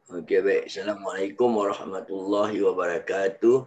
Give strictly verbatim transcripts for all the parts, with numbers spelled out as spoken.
Okey, baik. Assalamualaikum warahmatullahi wabarakatuh.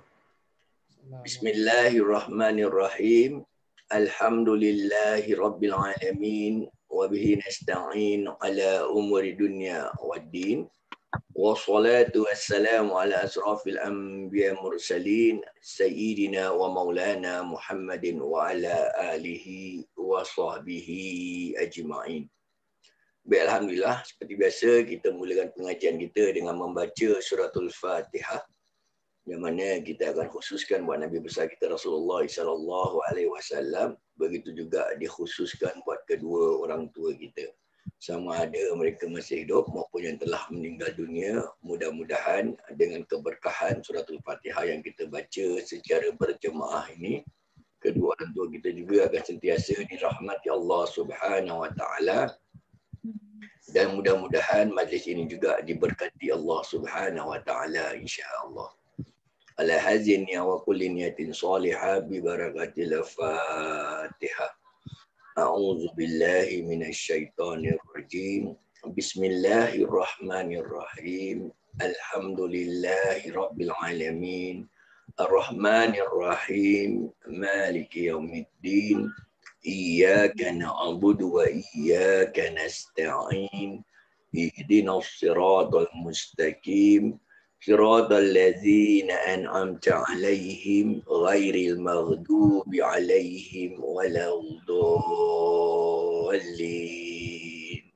Bismillahirrahmanirrahim. Alhamdulillahi rabbil alamin. Wa bihi nasta'in ala umuri dunya waddin. Wassalatu wassalamu ala asrafil anbiya mursalin. Sayyidina wa maulana Muhammadin wa ala alihi wa sahbihi ajma'in. Baik, Alhamdulillah, seperti biasa kita mulakan pengajian kita dengan membaca suratul Fatihah, yang mana kita akan khususkan buat Nabi besar kita Rasulullah sallallahu alaihi wasallam. Begitu juga dikhususkan buat kedua orang tua kita, sama ada mereka masih hidup maupun yang telah meninggal dunia. Mudah-mudahan dengan keberkahan suratul Fatihah yang kita baca secara berjemaah ini, kedua orang tua kita juga akan sentiasa dirahmati Allah Subhanahu wa taala. Dan mudah-mudahan majlis ini juga diberkati Allah Subhanahu wa taala insya-Allah. Ala hazin ya wa kulli niyatin salihah bi barakatil Fatihah. A'udzu billahi minasy syaithanir rajim. Bismillahirrahmanirrahim. Alhamdulillahi rabbil alamin. Ar-Rahmanir Rahim. Maliki yaumiddin. Iyyaka na'budu wa iyyaka nasta'in. Ihdinas siratal mustaqim. Siratal ladzina an'amta 'alaihim ghairil maghdubi 'alaihim waladdallin.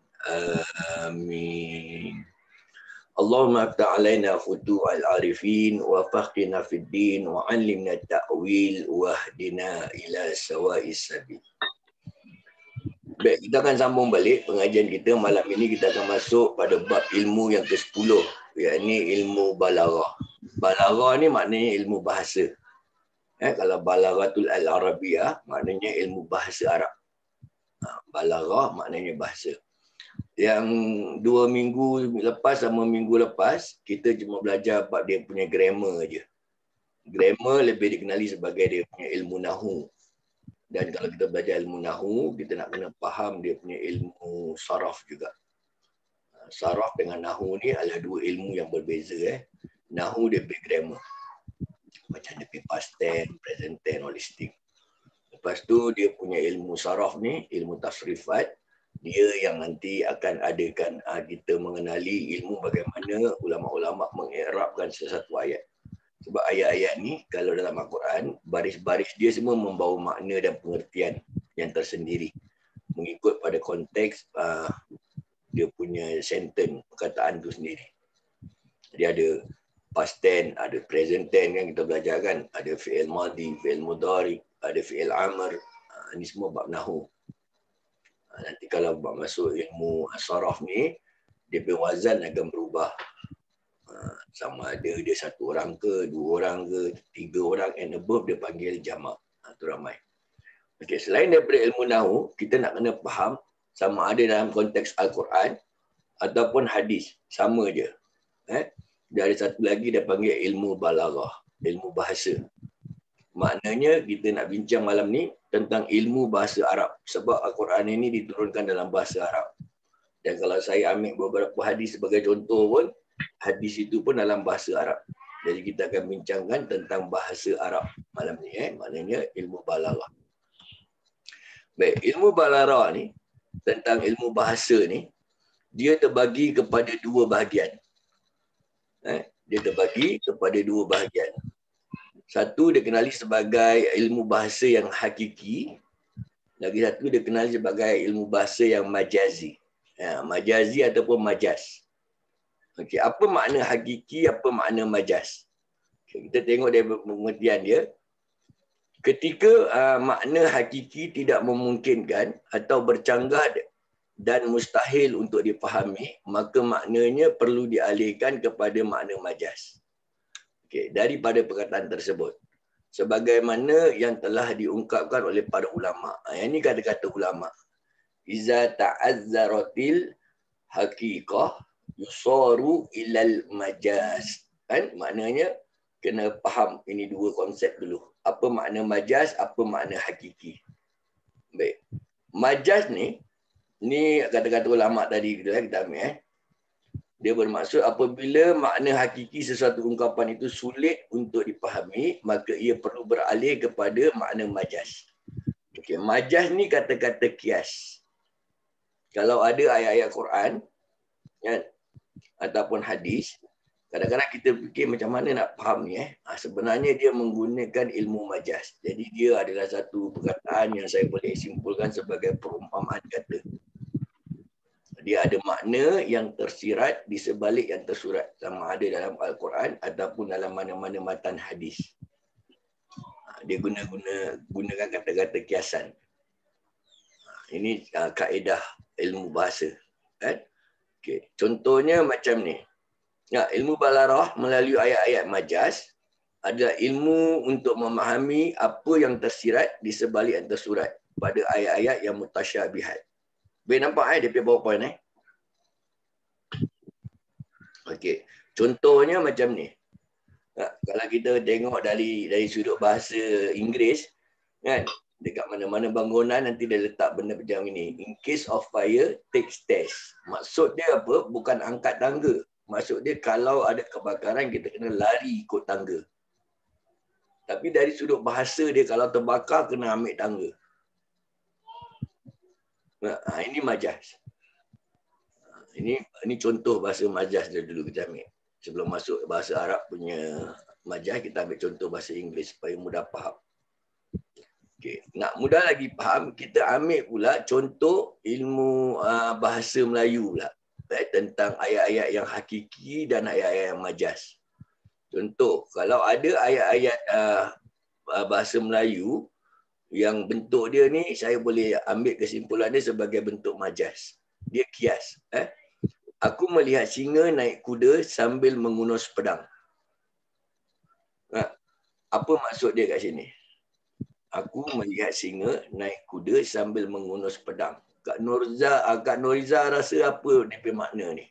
Amin. Allahumma aftah alaina futuhal arifin wa faqina fid din wa 'allimna ta'wil wa hdina ila sawa'is sabil. Baik, kita akan sambung balik pengajian kita. Malam ini kita akan masuk pada bab ilmu yang ke sepuluh, iaitu ilmu balaghah. Balaghah ni maknanya ilmu bahasa. Eh, kalau balaghatul al-arabiyah maknanya ilmu bahasa Arab. Ha, balaghah maknanya bahasa. Yang dua minggu lepas sama minggu lepas, kita cuma belajar bab dia punya grammar aja. Grammar lebih dikenali sebagai dia punya ilmu nahu. Dan kalau kita belajar ilmu nahu, kita nak kena faham dia punya ilmu saraf juga. Saraf dengan nahu ni adalah dua ilmu yang berbeza. Eh. Nahu dia punya grammar. Macam dia punya past tense, present tense, holistic. Lepas tu dia punya ilmu saraf ni, ilmu tasrifat. Dia yang nanti akan adakan uh, kita mengenali ilmu bagaimana ulama-ulama mengi'rabkan sesuatu ayat. Sebab ayat-ayat ni kalau dalam Al-Quran, baris-baris dia semua membawa makna dan pengertian yang tersendiri. Mengikut pada konteks uh, dia punya sentence, perkataan tu sendiri. Jadi ada past tense, ada present tense yang kita belajar kan. Ada fi'il madhi, fi'il mudhari, ada fi'il amr. Uh, ini semua bab nahu. Nanti kalau masuk ilmu saraf ni, dia punya wazan akan berubah. Sama ada dia satu orang ke, dua orang ke, tiga orang and above, dia panggil jamak. Itu ramai. Okay, selain daripada ilmu nahu, kita nak kena faham sama ada dalam konteks Al-Quran ataupun hadis. Sama je. Eh? Dia ada satu lagi dia panggil ilmu balaghah, ilmu bahasa. Maknanya kita nak bincang malam ni tentang ilmu bahasa Arab. Sebab Al-Quran ini diturunkan dalam bahasa Arab. Dan kalau saya ambil beberapa hadis sebagai contoh pun, hadis itu pun dalam bahasa Arab. Jadi kita akan bincangkan tentang bahasa Arab malam ni. Eh? Maknanya ilmu balaghah. Baik, ilmu balaghah ni, tentang ilmu bahasa ni, dia terbagi kepada dua bahagian. Eh? Dia terbagi kepada dua bahagian. Satu dikenali sebagai ilmu bahasa yang hakiki. Lagi satu dikenali sebagai ilmu bahasa yang majazi. Ya, majazi ataupun majaz. Okey, apa makna hakiki, apa makna majaz? Okay, kita tengok dari pengertian dia. Ketika uh, makna hakiki tidak memungkinkan atau bercanggah dan mustahil untuk dipahami, maka maknanya perlu dialihkan kepada makna majaz. Okay, daripada perkataan tersebut. Sebagaimana yang telah diungkapkan oleh para ulama. Yang ini kata-kata ulama. Iza ta'azzaratil haqiqah yusaru ilal majaz. Kan? Maknanya kena faham ini dua konsep dulu. Apa makna majaz, apa makna hakiki. Baik. Majaz ni, ni kata-kata ulama tadi kita ambil eh. Dia bermaksud apabila makna hakiki sesuatu ungkapan itu sulit untuk dipahami, maka ia perlu beralih kepada makna majas. Okey, majas ni kata-kata kias. Kalau ada ayat-ayat Quran, kan, ataupun hadis, kadang-kadang kita fikir macam mana nak faham ni. Eh? Ha, sebenarnya dia menggunakan ilmu majas. Jadi dia adalah satu perkataan yang saya boleh simpulkan sebagai perumpamaan kata. Dia ada makna yang tersirat di sebalik yang tersurat. Sama ada dalam Al-Quran ataupun dalam mana-mana matan hadis. Dia guna-guna gunakan kata-kata kiasan. Ini uh, kaedah ilmu bahasa. Kan? Okay. Contohnya macam ni. Ya, ilmu balarah melalui ayat-ayat majas adalah ilmu untuk memahami apa yang tersirat di sebalik yang tersurat pada ayat-ayat yang mutasyabihat. Boleh nampak eh, dia punya PowerPoint eh? Okey. Contohnya macam ni. Nah, kalau kita tengok dari dari sudut bahasa Inggeris, kan, dekat mana-mana bangunan nanti dia letak benda macam ini. In case of fire, take stairs. Maksud dia apa? Bukan angkat tangga. Maksud dia kalau ada kebakaran, kita kena lari ikut tangga. Tapi dari sudut bahasa dia, kalau terbakar, kena ambil tangga. Nah, ini majas. Ini ini contoh bahasa majas dia dulu kita ambil. Sebelum masuk bahasa Arab punya majas, kita ambil contoh bahasa Inggeris supaya mudah faham. Okay. Nak mudah lagi faham, kita ambil pula contoh ilmu uh, bahasa Melayu pula. Eh, tentang ayat-ayat yang hakiki dan ayat-ayat yang majas. Contoh, kalau ada ayat-ayat uh, bahasa Melayu yang bentuk dia ni, saya boleh ambil kesimpulan dia sebagai bentuk majas. Dia kias. Eh? Aku melihat singa naik kuda sambil mengunus pedang. Nah, apa maksud dia kat sini? Aku melihat singa naik kuda sambil mengunus pedang. Kak Nurza, Kak Nuriza rasa apa dia punya makna ni?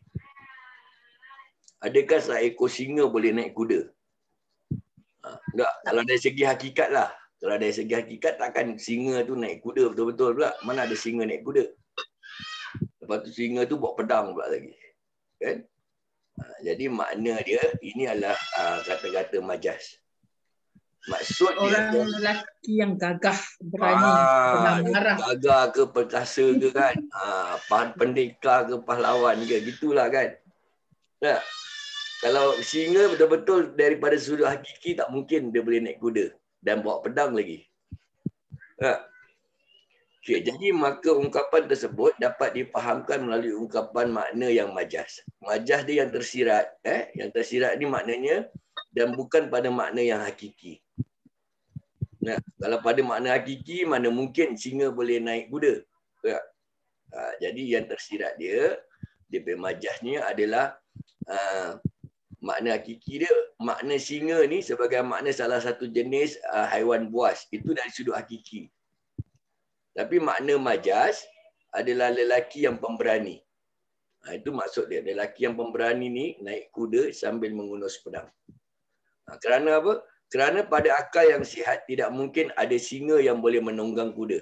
Adakah seekor singa boleh naik kuda? Ha, enggak, kalau dari segi hakikat lah. Kalau dari segi hakikat, takkan singa tu naik kuda betul-betul pula. Mana ada singa naik kuda? Lepas tu singa tu bawa pedang pula lagi. Kan? Ha, jadi makna dia, ini adalah uh, kata-kata majas. Maksud orang dia, lelaki yang gagah, berani, ah, marah. gagah ke perkasa ke kan? Ah, pendekar ke pahlawan ke, gitulah kan? Nah, kalau singa betul-betul daripada sudut hakiki, tak mungkin dia boleh naik kuda dan bawa pedang lagi. Nah, okay, jadi maka ungkapan tersebut dapat dipahamkan melalui ungkapan makna yang majas. Majas dia yang tersirat, eh, yang tersirat ni maknanya dan bukan pada makna yang hakiki. Nah, kalau pada makna hakiki, mana mungkin singa boleh naik kuda. Ya. Ha, jadi yang tersirat dia, dia punya majasnya adalah uh, makna hakiki dia, makna singa ni sebagai makna salah satu jenis uh, haiwan buas. Itu dari sudut hakiki. Tapi makna majas adalah lelaki yang pemberani. Ha, itu maksud dia. Lelaki yang pemberani ni naik kuda sambil mengunus pedang. Ha, kerana apa? Kerana pada akal yang sihat, tidak mungkin ada singa yang boleh menunggang kuda.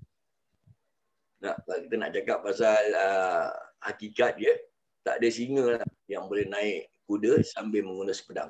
Nah, kalau kita nak cakap pasal uh, hakikat dia, tak ada singa lah yang boleh naik kuda sambil mengunus pedang.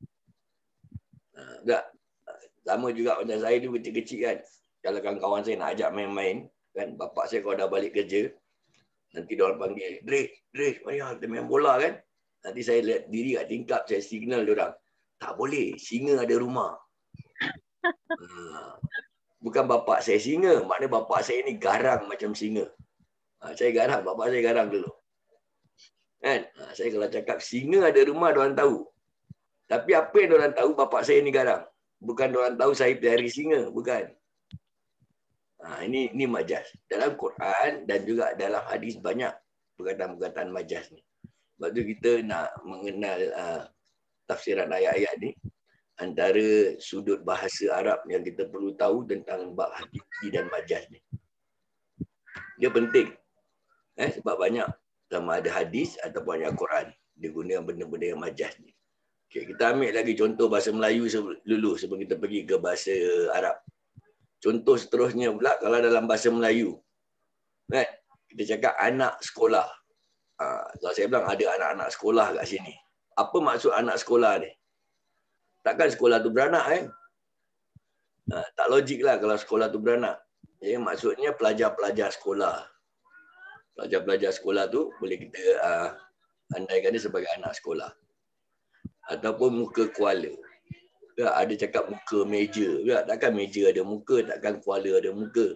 Uh, tak. Sama juga macam saya dulu kecil-kecil kan. Kalau kawan-kawan saya nak ajak main-main, kan, bapak saya kalau dah balik kerja, nanti dia orang panggil, Drik, Drik, mari kita main bola kan. Nanti saya lihat diri kat tingkap, saya signal dia orang. Tak boleh, singa ada rumah. Ha. Bukan bapak saya singa, maknanya bapak saya ni garang macam singa. Ha, saya garang, bapak saya garang dulu. Kan? Ha, saya kalau cakap singa ada rumah, diorang tahu. Tapi apa yang diorang tahu, bapak saya ni garang. Bukan diorang tahu saya pelihara singa, bukan. Ha, ini ini majas. Dalam Quran dan juga dalam hadis banyak perkataan-perkataan majas ni. Sebab tu kita nak mengenal uh, tafsiran ayat-ayat ni, antara sudut bahasa Arab yang kita perlu tahu tentang bab hakiki dan majas ni. Dia penting. Eh, sebab banyak sama ada hadis ataupun ayat Quran dia guna benda-benda yang majas ni. Okay, kita ambil lagi contoh bahasa Melayu dulu sebelum kita pergi ke bahasa Arab. Contoh seterusnya pula kalau dalam bahasa Melayu. Kan? Kita cakap anak sekolah. Ha, kalau saya bilang ada anak-anak sekolah kat sini. Apa maksud anak sekolah ni? Takkan sekolah tu beranak kan? Ha, tak logik lah kalau sekolah tu beranak. Ya, maksudnya pelajar-pelajar sekolah. Pelajar-pelajar sekolah tu boleh kita uh, andaikan dia sebagai anak sekolah. Ataupun muka kuala. Ya, ada cakap muka meja. Ya, takkan meja ada muka, takkan kuala ada muka.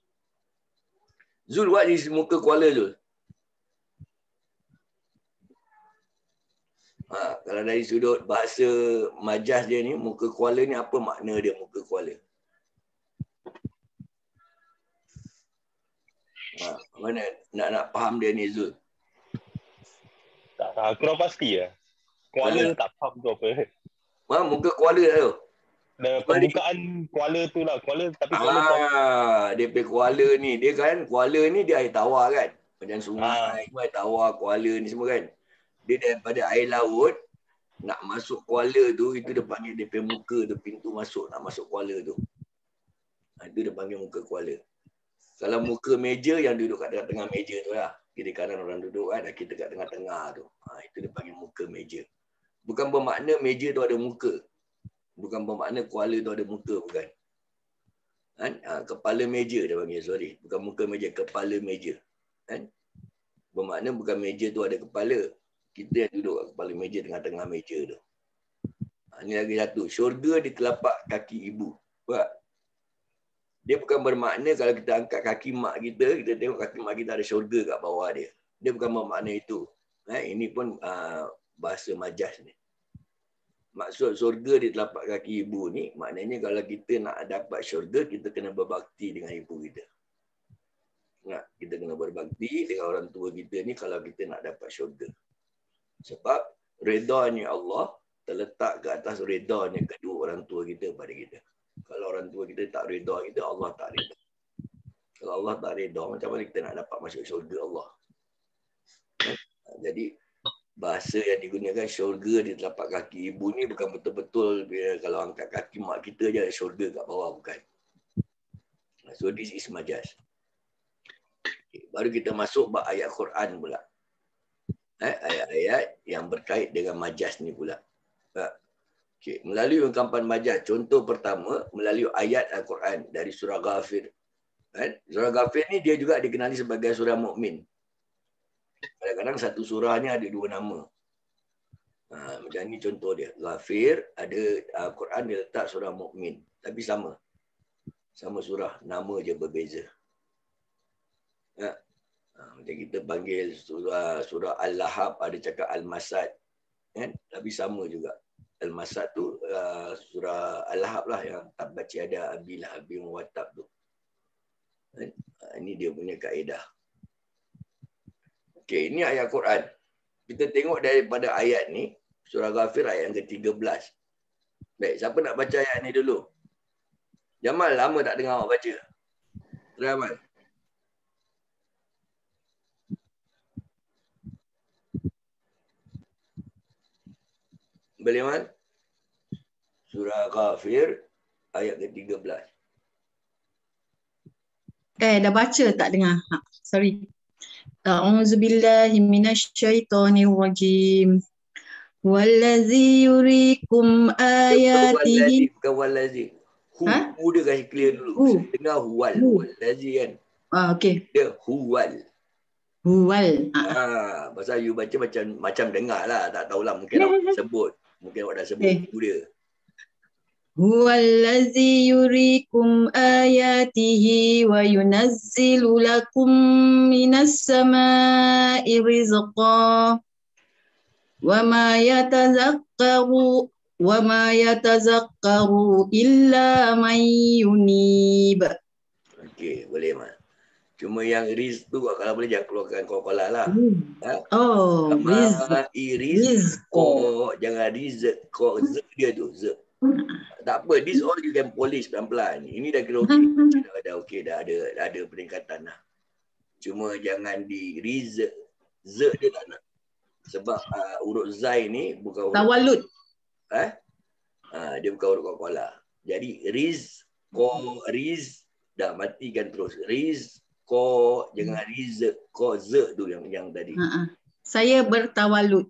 Zul, what is muka kuala Zul? Ha, kalau dari sudut bahasa majas dia ni, muka kuala ni apa makna dia muka kuala? Ha, mana nak nak faham dia ni Zul? Tak tahu, aku dah pasti lah. Kuala Ha. tak faham tu apa. Ha, muka kuala tu. Dan pembukaan kuala tu lah. Kuala, tapi kuala tu. Ah, dia pergi kuala ni. Dia kan, kuala ni dia air tawar kan. Macam sungai, ah. air tawar, kuala ni semua kan. Dia daripada air laut, nak masuk kuala tu, itu dia panggil dia pergi muka tu, pintu masuk, nak masuk kuala tu. Ha, itu dia panggil muka kuala. Kalau muka meja, yang duduk kat tengah-tengah meja tu lah. Kiri kanan orang duduk kan, kita kat tengah-tengah tu. Ha, itu dia panggil muka meja. Bukan bermakna meja tu ada muka. Bukan bermakna kuala tu ada muka, bukan. Kan? Ha, kepala meja dia panggil, sorry. Bukan muka meja, kepala meja. Kan? Bermakna bukan meja tu ada kepala. Kita yang duduk kat kepala meja, tengah-tengah meja tu. Ha, ini lagi satu. Syurga di telapak kaki ibu. Nampak? Dia bukan bermakna kalau kita angkat kaki mak kita, kita tengok kaki mak kita ada syurga kat bawah dia. Dia bukan bermakna itu. Ha, ini pun uh, bahasa majas ni. Maksud syurga di telapak kaki ibu ni, maknanya kalau kita nak dapat syurga, kita kena berbakti dengan ibu kita. Nah, kita kena berbakti dengan orang tua kita ni kalau kita nak dapat syurga. Sebab redanya Allah terletak ke atas redanya kedua orang tua kita pada kita. Kalau orang tua kita tak reda kita, Allah tak reda. Kalau Allah tak reda, macam mana kita nak dapat masuk syurga Allah? Jadi, bahasa yang digunakan syurga di telapak kaki ibu ni bukan betul-betul kalau angkat kaki mak kita je ada syurga kat bawah, bukan. So, this is majas. Okay, baru kita masuk bab ayat Quran pula. Eh, ayat-ayat yang berkait dengan majas ni pula. Okay. Melalui ungkapan majas, contoh pertama, melalui ayat Al-Quran dari surah Ghafir. Kan? Surah Ghafir ni dia juga dikenali sebagai surah Mukmin. Kadang-kadang satu surah ni ada dua nama. Ha, macam ni contoh dia. Ghafir, ada Al-Quran dia letak surah Mukmin. Tapi sama. Sama surah, nama je berbeza. Ha. Ha, macam kita panggil surah, surah Al-Lahab, ada cakap Al-Masad. Kan? Tapi sama juga. Al-Masad tu uh, surah Al-Lahab lah yang tak baca ada abilah abim watab tu. Ha, ini dia punya kaedah. Okey, ini ayat Quran. Kita tengok daripada ayat ni, surah Ghafir ayat yang ke tiga belas. Baik, siapa nak baca ayat ni dulu? Jamal, lama tak dengar awak baca. Try Jamal. Boleh, Mal? Surah Ghafir ayat ke tiga belas. Eh, dah baca tak dengar? Ha, sorry. A'udzubillahi minasyaitonirrajim. Wallazi yurikum ayatihi. Bukan wallazi. Hu, Ha? hu dia kasi clear dulu. Hu. Saya dengar huwal. Hu. Wallazi kan. Ah, okey. Dia huwal. Huwal. Ha. Ah, pasal you baca macam macam dengar lah. Tak tahulah mungkin awak dah sebut. Mungkin awak dah sebut Eh. hu dia. Huwallazi yurikum ayatihi wa yunazzilu lakum minas samai rizqa wa ma yatazakkaru wa ma yatazakkaru illa man yunib. Okey, boleh Mak. Cuma yang riz tu kalau boleh jangan keluarkan kokola lah. Hmm. Ha? Oh, rizq. Sama iris ko, jangan riz ko z dia tu z. Tak apa, this all you can polish pelan-pelan. Ini dah kira okey. Dah ada okey, dah ada dah ada peningkatan lah. Cuma jangan di riz z dia tak nak. Sebab uh, huruf zai ni bukan huruf Tawalut. eh? Ha, dia bukan huruf kokola. Jadi riz ko riz dah matikan terus. Riz ko jangan riz ko z tu yang yang tadi. Ha ah. Saya bertawalud.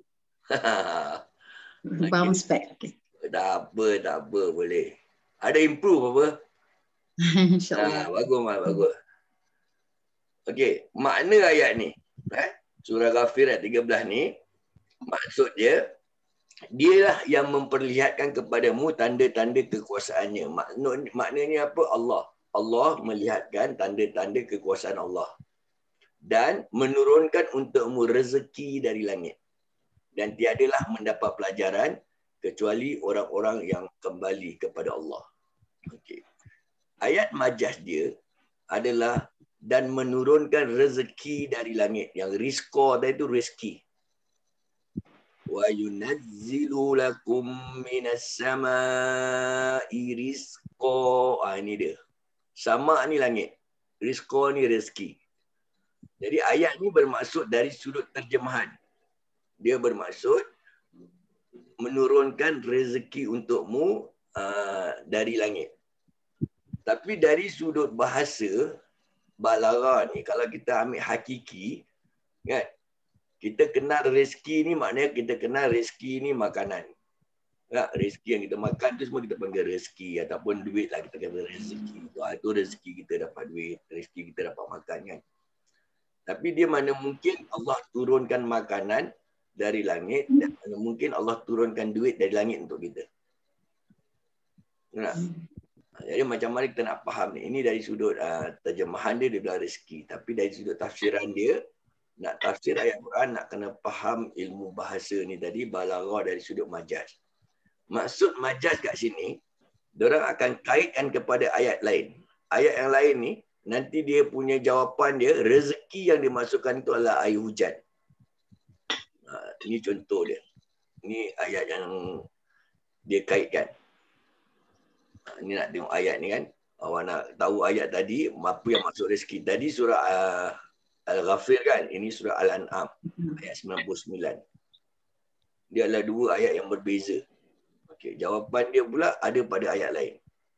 Okey. Bounce back. Okay. Tak apa, tak apa, boleh. Ada improve apa? InsyaAllah. Ha, bagus, Mat, bagus. Okey, makna ayat ni. Eh? Surah Ghafir ayat tiga belas ni, maksud dia, dialah yang memperlihatkan kepadamu tanda-tanda kekuasaannya. Makna, maknanya apa? Allah. Allah melihatkan tanda-tanda kekuasaan Allah. Dan menurunkan untukmu rezeki dari langit. Dan tiadalah mendapat pelajaran kecuali orang-orang yang kembali kepada Allah. Okey. Ayat majaz dia adalah dan menurunkan rezeki dari langit. Yang rizqa tadi itu rezeki. Wa yunazzilu lakum minas sama'i rizqa. Ah, ini dia. Sama ni langit. Rizqa ni rezeki. Jadi ayat ni bermaksud dari sudut terjemahan. Dia bermaksud menurunkan rezeki untukmu uh, dari langit. Tapi dari sudut bahasa, balara ni, kalau kita ambil hakiki, kan, kita kenal rezeki ni maknanya kita kenal rezeki ni makanan. Ya, rezeki yang kita makan tu semua kita panggil rezeki, ataupun duit lah kita kata rezeki. Itu rezeki kita dapat duit, rezeki kita dapat makan, kan. Tapi dia mana mungkin Allah turunkan makanan dari langit, dan mana mungkin Allah turunkan duit dari langit untuk kita. Nah, jadi macam mana kita nak faham ni? Ini dari sudut uh, terjemahan dia, dia bilang rezeki. Tapi dari sudut tafsiran dia, nak tafsir ayat Quran, nak kena faham ilmu bahasa ni tadi, balarah dari sudut majaz. Maksud majaz kat sini, diorang akan kaitkan kepada ayat lain. Ayat yang lain ni, nanti dia punya jawapan dia, rezeki yang dimasukkan itu adalah air hujan. Uh, ini contoh dia. Ini ayat yang dia kaitkan. Ini nak tengok ayat ni kan. Awak nak tahu ayat tadi, apa yang maksud rezeki. Tadi surah uh, Al-Ghafir kan. Ini surah Al-An'am. Ayat sembilan puluh sembilan. Dia adalah dua ayat yang berbeza. Okay, jawapan dia pula ada pada ayat lain.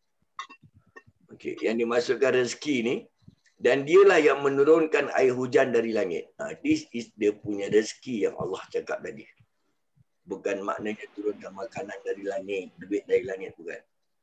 Okay, yang dimasukkan rezeki ni. Dan dialah yang menurunkan air hujan dari langit. Uh, this is dia punya rezeki yang Allah cakap tadi. Bukan maknanya turunkan makanan dari langit, duit dari langit, bukan.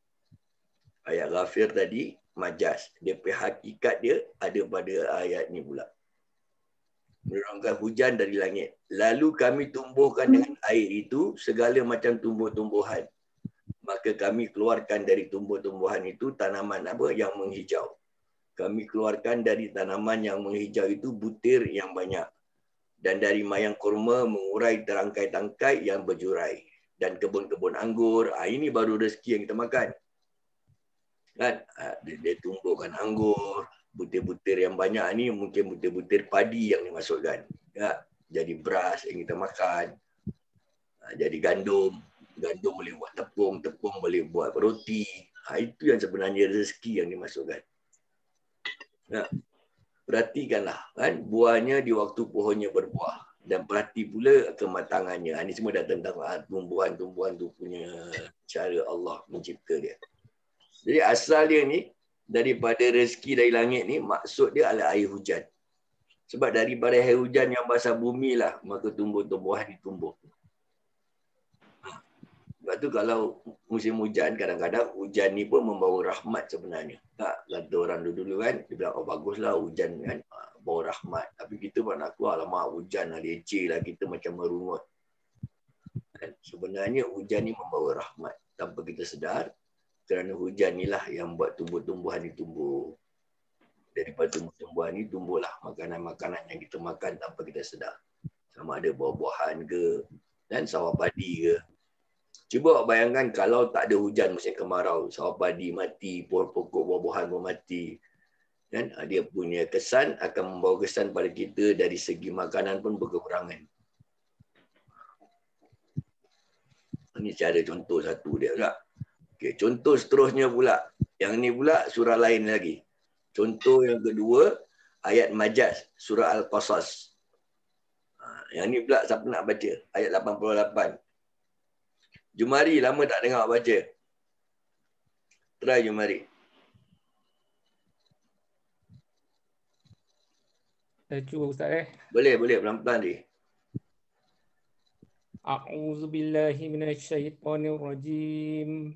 Ayat Ghafir tadi, majaz. Dia punya hakikat dia ada pada ayat ni pula. Menurunkan hujan dari langit. Lalu kami tumbuhkan dengan air itu segala macam tumbuh-tumbuhan. Maka kami keluarkan dari tumbuh-tumbuhan itu tanaman apa yang menghijau. Kami keluarkan dari tanaman yang menghijau itu butir yang banyak. Dan dari mayang kurma mengurai terangkai-tangkai yang berjurai. Dan kebun-kebun anggur. Ah, ini baru rezeki yang kita makan. Kan? Dia, dia tumbuhkan anggur, butir-butir yang banyak ni mungkin butir-butir padi yang dimasukkan. Ya, jadi beras yang kita makan. Jadi gandum, gandum boleh buat tepung, tepung boleh buat roti. Ha, itu yang sebenarnya rezeki yang dimasukkan. Ya. Perhatikanlah kan, buahnya di waktu pohonnya berbuah. Dan perhati pula kematangannya. Ini semua dah tentang tumbuhan-tumbuhan tu punya cara Allah mencipta dia. Jadi asal dia ni, daripada rezeki dari langit ni, maksud dia adalah air hujan. Sebab daripada air hujan yang basah bumi lah, maka tumbuh-tumbuhan ditumbuh. Sebab tu kalau musim hujan, kadang-kadang hujan ni pun membawa rahmat sebenarnya. Tak, kata orang dulu-dulu kan, dia bilang, oh baguslah hujan kan, bawa rahmat. Tapi kita pun nak keluar, alamak hujan lah, leceh lah, kita macam merungut. Dan sebenarnya hujan ni membawa rahmat. Tanpa kita sedar, kerana hujan inilah yang buat tumbuh-tumbuhan ni tumbuh. Daripada tumbuh-tumbuhan ni tumbuhlah makanan-makanan yang kita makan tanpa kita sedar. Sama ada buah-buahan ke, dan sawah padi ke. Cuba bayangkan kalau tak ada hujan musim kemarau, sawah padi mati, pokok buah-buahan pun mati. Dan dia punya kesan akan membawa kesan pada kita dari segi makanan pun berkekurangan. Ini cara contoh satu dia tak? Okay, contoh seterusnya pula. Yang ni pula surah lain lagi. Contoh yang kedua, ayat majaz, surah Al-Qasas. Yang ni pula siapa nak baca? Ayat lapan puluh lapan. Jumari, lama tak dengar baca. Try Jumari. Saya cuba Ustaz eh. Boleh, boleh. Pelan-pelan ni. أعوذ بالله من الشيطان الرجيم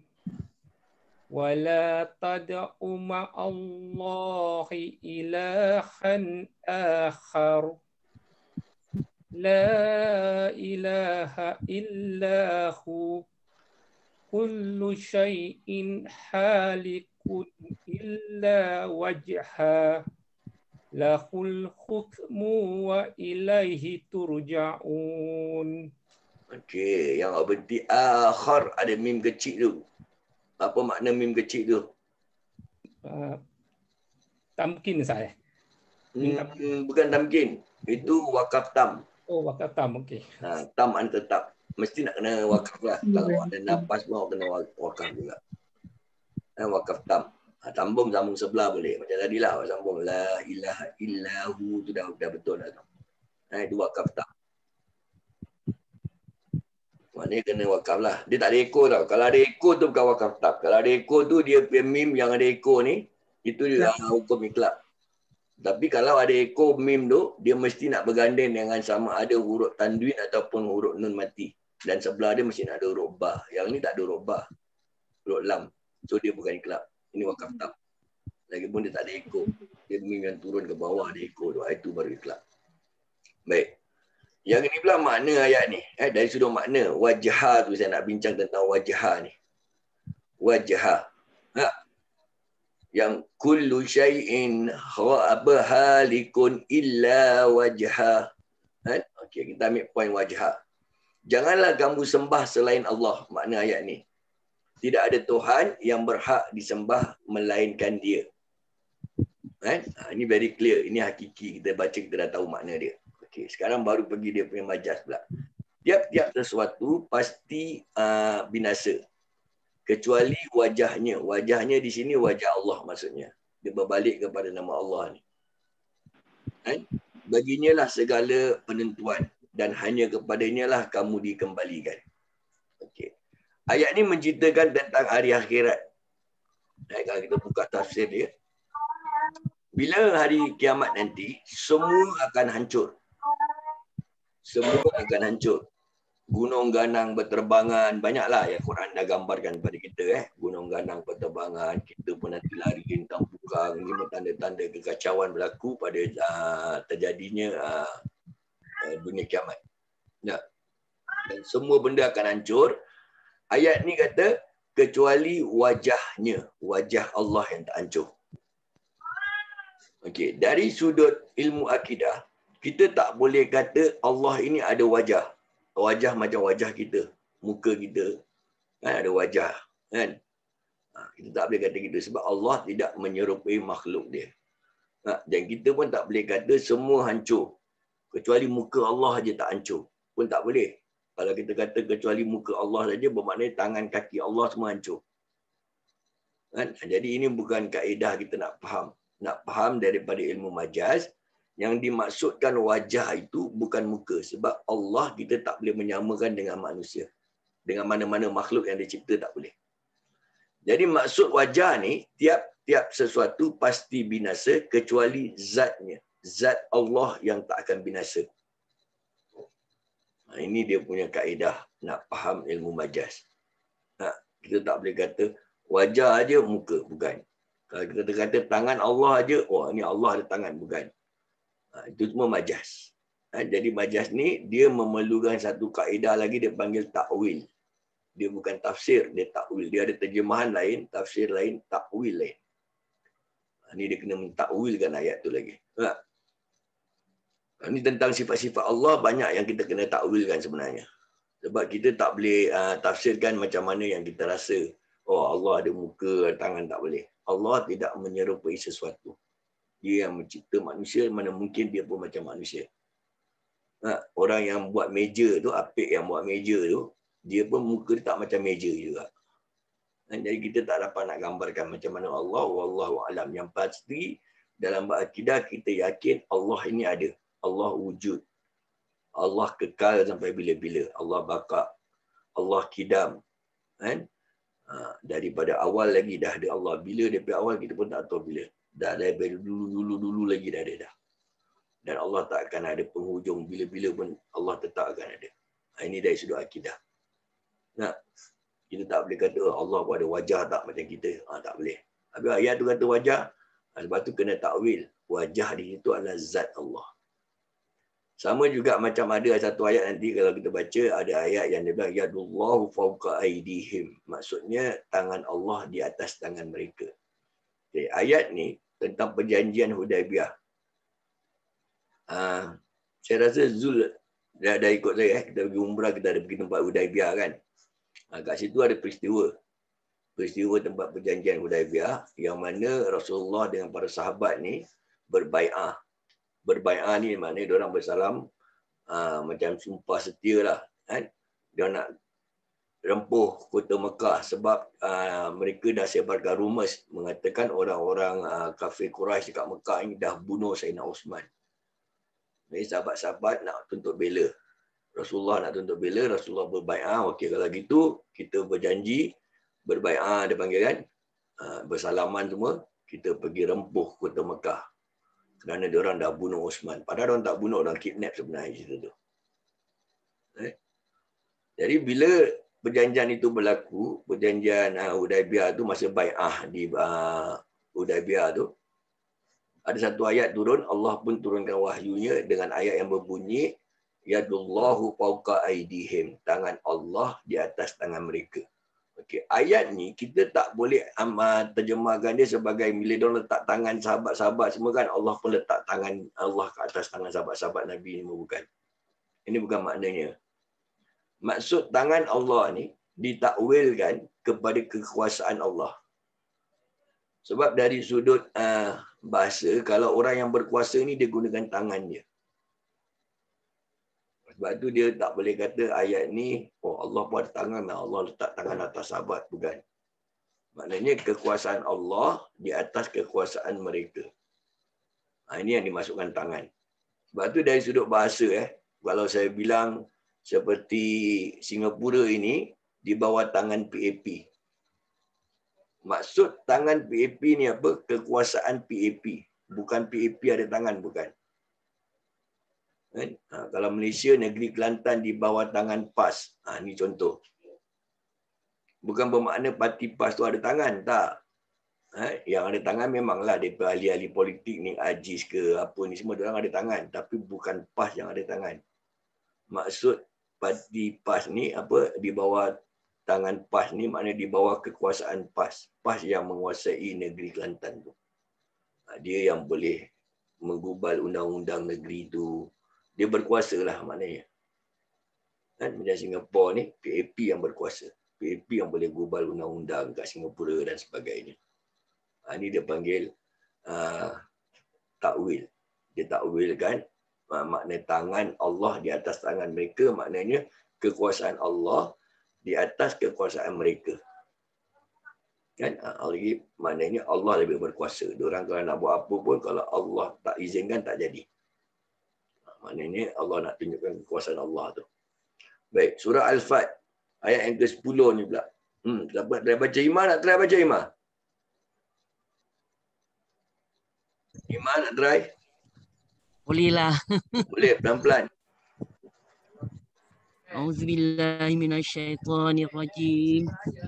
ولا تدع مع الله إلها آخر لا إله إلا هو كل شيء حالك إلا وجهه له الحكم وإليه ترجعون. Okey, yang awak berhenti akhar ada mim kecil tu. Apa makna mim kecil tu? Uh, tamkin saya. Mim tamkin. Hmm, bukan tamkin. Itu wakaf tam. Oh, wakaf tam, okey. Ha, tam an tetap. Mesti nak kena wakaf lah. Kalau ada nafas pun awak kena wakaf juga. Ha, wakaf tam. Ha, sambung sambung sebelah boleh. Macam tadi lah awak sambung. La ilaha illahu tu dah, dah betul dah. Ha, itu wakaf tam. Maknanya kena wakaf lah. Dia tak ada ekor tau. Kalau ada ekor tu bukan wakaf tam. Kalau ada ekor tu dia punya mim yang ada ekor ni. Itu juga hukum iklab. Tapi kalau ada ekor mim tu, dia mesti nak berganding dengan sama ada huruf tanwin ataupun huruf nun mati. Dan sebelah dia mesti nak ada huruf ba. Yang ni tak ada huruf ba. Huruf lam. So dia bukan iklab. Ini wakaf tam. Lagipun dia tak ada ekor. Dia mim yang turun ke bawah ada ekor tu. Itu baru iklab. Baik. Yang ini pula makna ayat ni. Eh, dari sudut makna. Wajah tu saya nak bincang tentang wajah ni. Wajah. Ha. Yang kullu syai'in halikun illa wajha. Ha? Okey, kita ambil poin wajha. Janganlah kamu sembah selain Allah. Makna ayat ni. Tidak ada Tuhan yang berhak disembah melainkan dia. Ha? Ha, ini very clear. Ini hakiki. Kita baca, kita dah tahu makna dia. Okey, sekarang baru pergi dia punya majas pula. Tiap-tiap sesuatu pasti uh, binasa. Kecuali wajahnya. Wajahnya di sini wajah Allah maksudnya. Dia berbalik kepada nama Allah ni. Kan? Baginya lah segala penentuan. Dan hanya kepadanya lah kamu dikembalikan. Okey. Ayat ni menceritakan tentang hari akhirat. Nah, kalau kita buka tafsir dia. Bila hari kiamat nanti, semua akan hancur. Semua akan hancur. Gunung ganang berterbangan. Banyaklah yang Quran dah gambarkan kepada kita. Eh. Gunung ganang berterbangan. Kita pun nanti lari rintang pukang. Ini tanda-tanda kekacauan berlaku pada uh, terjadinya uh, uh, dunia kiamat. Ya. Dan semua benda akan hancur. Ayat ni kata, kecuali wajahnya. Wajah Allah yang tak hancur. Okey, dari sudut ilmu akidah, kita tak boleh kata Allah ini ada wajah. Wajah macam wajah kita. Muka kita. Kan ada wajah. Kan? Ha, kita tak boleh kata gitu. Sebab Allah tidak menyerupai makhluk dia. Ha, dan kita pun tak boleh kata semua hancur. Kecuali muka Allah saja tak hancur. Pun tak boleh. Kalau kita kata kecuali muka Allah saja, bermakna tangan kaki Allah semua hancur. Kan? Jadi ini bukan kaedah kita nak faham. Nak faham daripada ilmu majaz. Yang dimaksudkan wajah itu bukan muka. Sebab Allah kita tak boleh menyamakan dengan manusia. Dengan mana-mana makhluk yang dicipta tak boleh. Jadi maksud wajah ni, tiap-tiap sesuatu pasti binasa kecuali zatnya. Zat Allah yang tak akan binasa. Nah, ini dia punya kaedah nak faham ilmu majaz. Nah, kita tak boleh kata wajah aja muka. Bukan. Kalau kita kata tangan Allah aja, wah ini Allah ada tangan. Bukan. Ha, itu semua majaz. Ha, jadi majaz ni dia memerlukan satu kaedah lagi, dia panggil takwil. Dia bukan tafsir, dia takwil. Dia ada terjemahan lain, tafsir lain, takwil lain. Ha, ni dia kena mentakwilkan ayat tu lagi. Ha. Ha, ni tentang sifat-sifat Allah banyak yang kita kena takwilkan sebenarnya. Sebab kita tak boleh uh, tafsirkan macam mana yang kita rasa. Oh Allah ada muka, ada tangan, tak boleh. Allah tidak menyerupai sesuatu. Dia yang mencipta manusia, mana mungkin dia pun macam manusia. Ha, orang yang buat meja tu, apik yang buat meja tu, dia pun muka dia tak macam meja juga. Ha, jadi kita tak dapat nak gambarkan macam mana Allah, wallahu alam. Yang pasti, dalam akidah kita yakin Allah ini ada. Allah wujud. Allah kekal sampai bila-bila. Allah baka. Allah kidam. Kan? Ha, daripada awal lagi dah ada Allah. Bila daripada awal kita pun tak tahu bila. Dah dari dulu-dulu lagi dah ada dah. Dan Allah tak akan ada penghujung. Bila-bila pun Allah tetap akan ada. Ini dari sudut akidah. Nah, kita tak boleh kata oh, Allah pun ada wajah tak macam kita. Ha, tak boleh. Habis ayat tu kata wajah. Sebab tu kena takwil. Wajah di situ adalah zat Allah. Sama juga macam ada satu ayat nanti kalau kita baca, ada ayat yang dia bilang yadullahu fawqa aydihim. Maksudnya tangan Allah di atas tangan mereka. Okay, ayat ni tentang perjanjian Hudaibiyah. Uh, saya rasa Zul dah, dah ikut saya. Eh. Kita pergi umrah, kita ada pergi tempat Hudaibiyah kan. Uh, kat situ ada peristiwa. Peristiwa tempat perjanjian Hudaibiyah yang mana Rasulullah dengan para sahabat ni berbai'ah. Berbai'ah ni maknanya diorang bersalam uh, macam sumpah setia lah. Kan? Dia nak rempuh kota Mekah sebab uh, mereka dah sebarkan rumus mengatakan orang-orang uh, kafir Quraisy dekat Mekah ini dah bunuh Sayyidina Osman. Jadi sahabat-sahabat nak tuntut bela. Rasulullah nak tuntut bela, Rasulullah berbai'ah. Okey, kalau gitu kita berjanji, berbai'ah dia panggil kan, uh, bersalaman semua, kita pergi rempuh kota Mekah. Kerana diorang dah bunuh Osman. Padahal diorang tak bunuh, diorang kidnap sebenarnya cerita tu. Eh? Jadi bila perjanjian itu berlaku, perjanjian uh, Hudaibiyah tu masa bai'ah di uh, Hudaibiyah tu, ada satu ayat turun, Allah pun turunkan wahyunya dengan ayat yang berbunyi yadullahu fawqa aydihim, tangan Allah di atas tangan mereka. Okey, ayat ni kita tak boleh um, terjemahkan dia sebagai bila dia letak tangan sahabat-sahabat semua kan Allah pun letak tangan Allah ke atas tangan sahabat-sahabat Nabi ni, bukan. Ini bukan maknanya. Maksud tangan Allah ni ditakwilkan kepada kekuasaan Allah. Sebab dari sudut uh, bahasa, kalau orang yang berkuasa ni dia gunakan tangan dia. Sebab tu dia tak boleh kata ayat ni, oh Allah pun ada tangan, Allah letak tangan atas sahabat. Bukan. Maknanya kekuasaan Allah di atas kekuasaan mereka. Ha, ini yang dimasukkan tangan. Sebab tu dari sudut bahasa, eh, kalau saya bilang seperti Singapura ini di bawah tangan P A P. Maksud tangan P A P ni apa? Kekuasaan P A P. Bukan P A P ada tangan, bukan. Ha, kalau Malaysia, negeri Kelantan di bawah tangan P A S. Ha, ini contoh. Bukan bermakna parti P A S tu ada tangan, tak. Ha, yang ada tangan memanglah daripada ahli-ahli politik ni, Aziz ke apa ni semua, diorang ada tangan. Tapi bukan P A S yang ada tangan. Maksud parti P A S ni apa? Di bawah tangan P A S ni maknanya di bawah kekuasaan P A S. P A S yang menguasai negeri Kelantan tu. Ha, dia yang boleh menggubal undang-undang negeri tu. Dia berkuasa lah maknanya. Kan? Macam Singapura ni, P A P yang berkuasa. P A P yang boleh gubal undang-undang kat Singapura dan sebagainya. Ha, ini dia panggil uh, takwil. Dia takwil kan, uh, makna tangan Allah di atas tangan mereka, maknanya kekuasaan Allah di atas kekuasaan mereka. Kan? Ha, lagi maknanya Allah lebih berkuasa. Diorang kalau nak buat apa pun, kalau Allah tak izinkan, tak jadi. Maknanya Allah nak tunjukkan kekuasaan Allah tu. Baik, surah Al-Fat ayat yang ke sepuluh ni pula. Hmm, dapat try baca Iman, nak try baca Iman? Iman nak try? Boleh lah. Boleh, pelan-pelan. A'udzubillahi minasyaitonirrajim.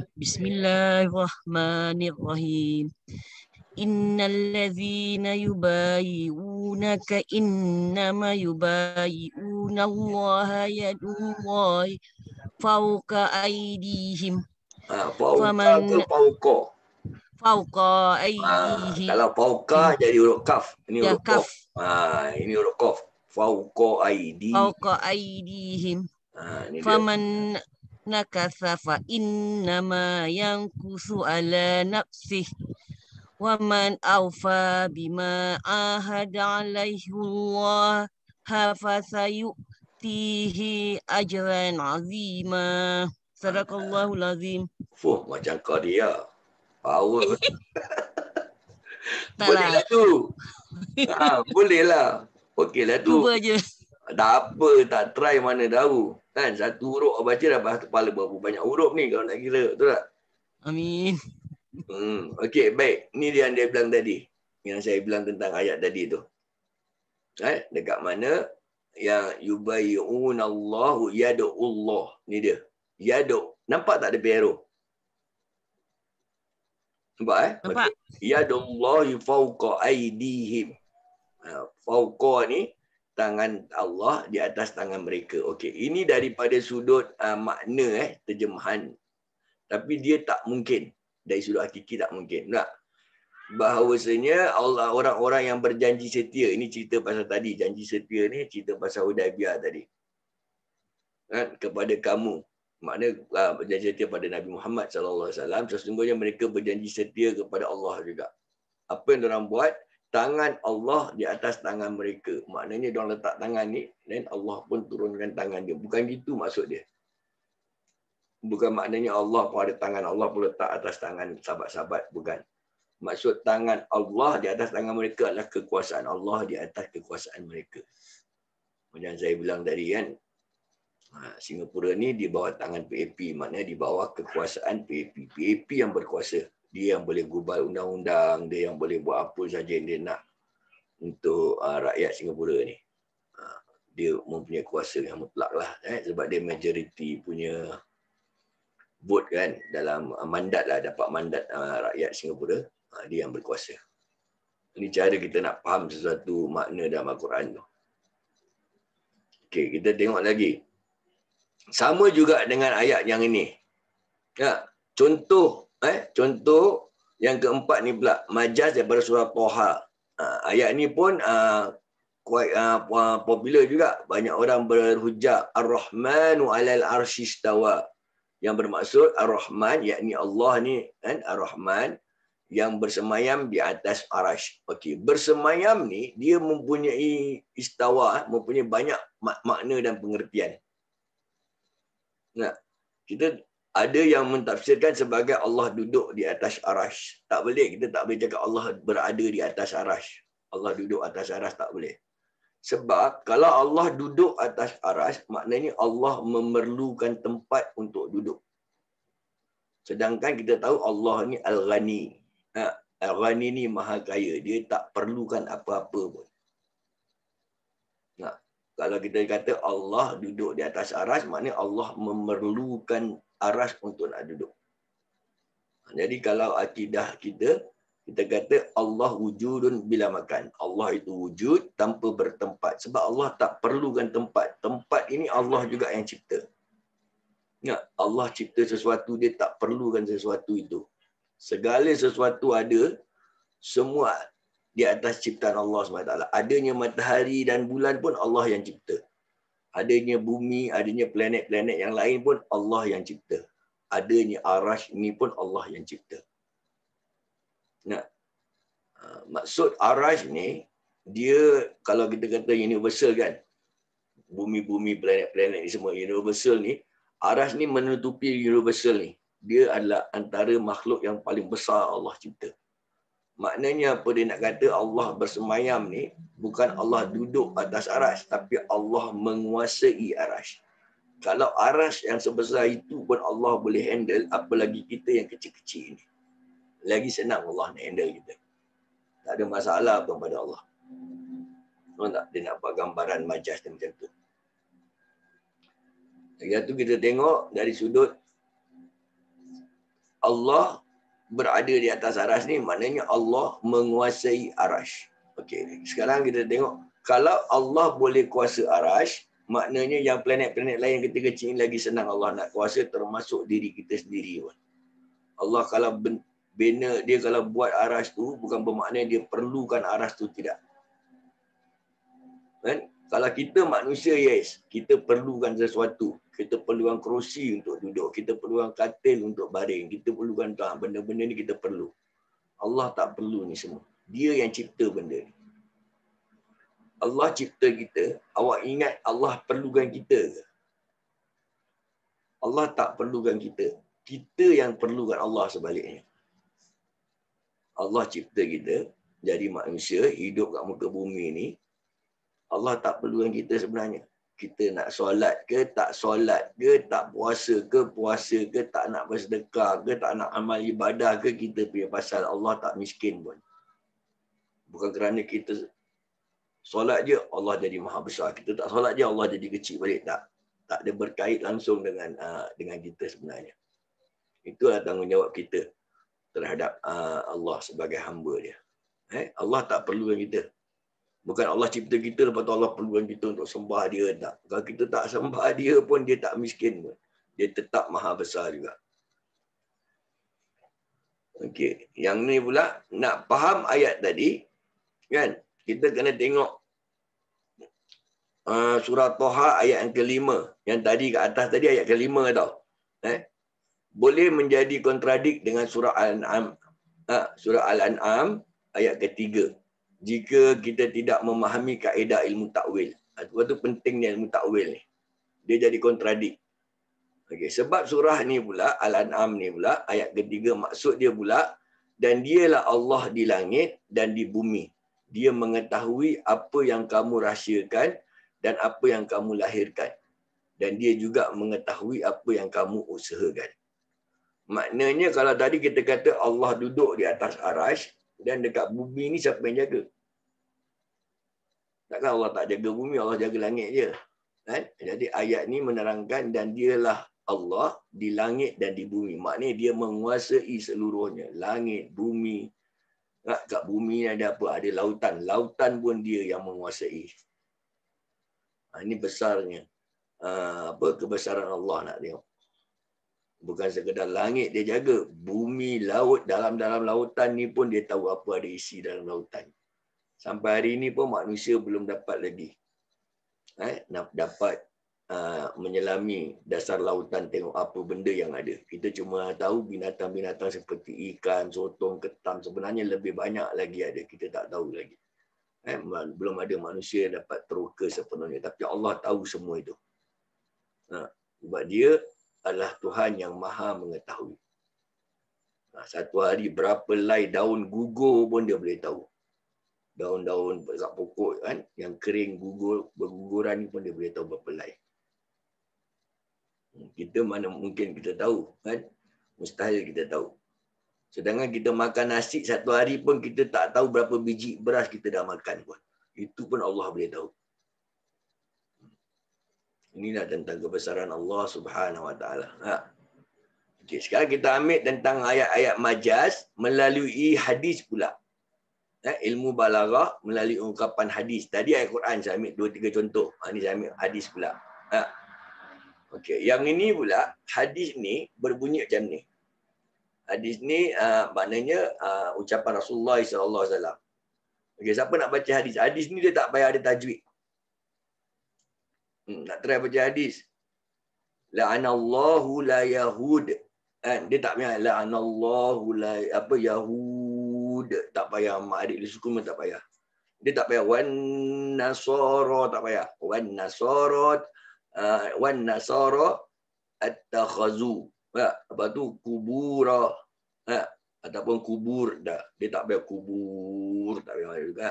Bismillahirrahmanirrahim. Innal ladzina yubayyi'unaka innama yubayyi'una Allah yadullahi fawqa aydihim. Ha, fauqa ke fauqa? Fawqa Ha, aydihim. kalau fauqa hmm. jadi huruf kaf. Ini Ya, huruf kaf. qaf. Ha, ini huruf qaf. Fauqa aidi. Fawqa aydihim. Ha, ini dia. Faman nakatha fa innama yankusu ala nafsih. Waman awfa bima ahada alaihi Allah fasayu'tihi ajran azima. Sadaqallahul azim. Fuh, macam kau dia. Power. Tak Boleh lah. lah tu. Ha, boleh lah. Okey lah tu. Cuba je. Tak apa, tak try mana tahu. Kan satu huruf baca dah bahas kepala berapa banyak huruf ni kalau nak kira, betul tak? Amin. Hmm, okey, baik. Ni dia yang dia bilang tadi. Yang saya bilang tentang ayat tadi tu. Eh, dekat mana yang yubayyi'una Allahu yad'ullah. Ni dia. Yadu. Nampak tak ada arrow? Nampak eh? Nampak. Yadullahi fawqa aydihim. Ha, fawqa ni tangan Allah di atas tangan mereka. Okey, ini daripada sudut uh, makna eh terjemahan. Tapi dia tak mungkin. Dari sudut hakiki tak mungkin. Tak. Bahawasanya Allah, orang-orang yang berjanji setia, ini cerita pasal tadi, janji setia ni cerita pasal Hudaibiyah tadi. Kan, kepada kamu. Makna uh, berjanji setia pada Nabi Muhammad sallallahu alaihi wasallam, sesungguhnya mereka berjanji setia kepada Allah juga. Apa yang diorang buat? Tangan Allah di atas tangan mereka. Maknanya diorang letak tangan ni, dan Allah pun turunkan tangan dia. Bukan gitu maksud dia. Bukan maknanya Allah pun ada tangan, Allah pun letak atas tangan sahabat-sahabat. Bukan. Maksud tangan Allah di atas tangan mereka adalah kekuasaan Allah di atas kekuasaan mereka. Macam saya bilang tadi kan, Singapura ni di bawah tangan P A P, maknanya di bawah kekuasaan P A P. P A P yang berkuasa. Dia yang boleh gubal undang-undang, dia yang boleh buat apa saja yang dia nak untuk uh, rakyat Singapura ni. Uh, dia mempunyai kuasa yang mutlak lah. Eh, sebab dia majoriti punya vote kan, dalam uh, mandat lah, dapat mandat uh, rakyat Singapura. Dia yang berkuasa. Ini cara kita nak faham sesuatu makna dalam Al-Quran tu. Okey, kita tengok lagi. Sama juga dengan ayat yang ini. Ya, contoh, eh, contoh yang keempat ni pula, majaz daripada surah Toha. Uh, ayat ni pun uh, quite uh, popular juga. Banyak orang berhujah Ar-Rahmanu 'alal arsy istawa. Yang bermaksud Ar-Rahman, yakni Allah ni kan, Ar-Rahman yang bersemayam di atas arash. Okey, bersemayam ni dia mempunyai istawa, mempunyai banyak mak- makna dan pengertian. Nah, kita ada yang mentafsirkan sebagai Allah duduk di atas arash. Tak boleh, kita tak boleh cakap Allah berada di atas arash. Allah duduk atas arash, tak boleh. Sebab kalau Allah duduk atas arash, maknanya Allah memerlukan tempat untuk duduk. Sedangkan kita tahu Allah ni Al-Ghani. Ha, Al-Ghani ni maha kaya. Dia tak perlukan apa-apa pun. Nah, kalau kita kata Allah duduk di atas aras, maknanya Allah memerlukan aras untuk nak duduk. Jadi kalau akidah kita, kita kata Allah wujudun bila makan. Allah itu wujud tanpa bertempat. Sebab Allah tak perlukan tempat. Tempat ini Allah juga yang cipta. Ya, Allah cipta sesuatu, dia tak perlukan sesuatu itu. Segala sesuatu ada, semua di atas ciptaan Allah subhanahu wa taala. Adanya matahari dan bulan pun Allah yang cipta. Adanya bumi, adanya planet-planet yang lain pun Allah yang cipta. Adanya arash ini pun Allah yang cipta. Nah, maksud arash ni, dia kalau kita kata universal kan, bumi-bumi, planet-planet ni semua universal ni, arash ni menutupi universal ni. Dia adalah antara makhluk yang paling besar Allah cipta. Maknanya apa dia nak kata Allah bersemayam ni, bukan Allah duduk atas arash, tapi Allah menguasai arash. Kalau arash yang sebesar itu pun Allah boleh handle, apalagi kita yang kecil-kecil ni. Lagi senang Allah nak handle kita. Tak ada masalah pun pada Allah. Tahu tak? Dia nak buat gambaran majaz macam tu. Lagi tu kita tengok dari sudut Allah berada di atas arash ni, maknanya Allah menguasai arash. Okey, sekarang kita tengok, kalau Allah boleh kuasa arash, maknanya yang planet-planet lain kecil-kecil ni lagi senang Allah nak kuasa, termasuk diri kita sendiri pun. Allah kalau bina, dia kalau buat arash tu, bukan bermakna dia perlukan arash tu, tidak. Kan? Kalau kita manusia, yes, kita perlukan sesuatu. Kita perlukan kerusi untuk duduk. Kita perlukan katil untuk baring. Kita perlukan benda-benda ni kita perlu. Allah tak perlu ni semua. Dia yang cipta benda ni. Allah cipta kita. Awak ingat Allah perlukan kita ke? Allah tak perlukan kita. Kita yang perlukan Allah sebaliknya. Allah cipta kita jadi manusia, hidup kat muka bumi ni. Allah tak perlukan kita sebenarnya. Kita nak solat ke, tak solat ke, tak puasa ke, puasa ke, tak nak bersedekah ke, tak nak amal ibadah ke, kita punya pasal Allah tak miskin pun. Bukan kerana kita Solat je Allah jadi maha besar. Kita tak solat je Allah jadi kecil balik. Tak. Tak ada berkait langsung dengan uh, dengan kita sebenarnya. Itulah tanggungjawab kita terhadap uh, Allah sebagai hamba dia. Eh? Allah tak perlukan kita. Bukan Allah cipta kita, lepas tu Allah perlukan kita untuk sembah dia. Tak. Kalau kita tak sembah dia pun, dia tak miskin pun. Dia tetap maha besar juga. Okey. Yang ni pula, nak faham ayat tadi, kan? Kita kena tengok uh, surah Toha ayat yang kelima. Yang tadi kat atas tadi ayat kelima tau. Eh? Boleh menjadi kontradik dengan surah Al-An'am. Ha, surah Al-An'am ayat ketiga. Jika kita tidak memahami kaedah ilmu takwil. Sebab tu pentingnya ilmu takwil ni. Dia jadi kontradik. Okey, sebab surah ni pula, Al-An'am ni pula, ayat ketiga maksud dia pula, dan dialah Allah di langit dan di bumi. Dia mengetahui apa yang kamu rahsiakan dan apa yang kamu lahirkan. Dan dia juga mengetahui apa yang kamu usahakan. Maknanya kalau tadi kita kata Allah duduk di atas arash, dan dekat bumi ni siapa yang jaga? Takkan Allah tak jaga bumi, Allah jaga langit je. Kan? Jadi ayat ni menerangkan dan dialah Allah di langit dan di bumi. Maknanya dia menguasai seluruhnya. Langit, bumi. Kat bumi ni ada apa? Ada lautan. Lautan pun dia yang menguasai. Ha, ini besarnya. Uh, apa kebesaran Allah nak tengok. Bukan sekadar langit dia jaga. Bumi, laut, dalam-dalam lautan ni pun dia tahu apa ada isi dalam lautan. Sampai hari ini pun manusia belum dapat lagi. Eh, dapat uh, menyelami dasar lautan, tengok apa benda yang ada. Kita cuma tahu binatang-binatang seperti ikan, sotong, ketam. Sebenarnya lebih banyak lagi ada. Kita tak tahu lagi. Eh, belum ada manusia yang dapat teroka sepenuhnya. Tapi Allah tahu semua itu. Nah, sebab dia adalah Tuhan yang maha mengetahui. Nah, satu hari berapa helai daun gugur pun dia boleh tahu. Daun-daun dekat pokok kan, yang kering gugur, berguguran pun dia boleh tahu berapa helai. Kita mana mungkin kita tahu kan? Mustahil kita tahu. Sedangkan kita makan nasi satu hari pun kita tak tahu berapa biji beras kita dah makan pun. Itu pun Allah boleh tahu. Inilah tentang kebesaran Allah Subhanahu Wa Taala. Ha. Okey, sekarang kita ambil tentang ayat-ayat majaz melalui hadis pula. Ha, ilmu balaghah melalui ungkapan hadis. Tadi ayat Quran saya ambil dua tiga contoh. Ha, ni saya ambil hadis pula. Ha. Okey, yang ini pula hadis ni berbunyi macam ni. Hadis ni uh, maknanya uh, ucapan Rasulullah sallallahu alaihi wasallam. Okey, siapa nak baca hadis? Hadis ni dia tak payah ada tajwid. Hmm, nak try baca hadis. La'anallahu la yahud. Kan? Dia tak payah la'anallahu la apa yahud. Tak payah mak adik dia suku pun tak payah. Dia tak payah wan nasara, tak payah. Wan nasara uh, wan nasara attakhazu. Ya, lepas tu kubura. Ya, ataupun kubur dah. Dia tak payah kubur, tak payah juga.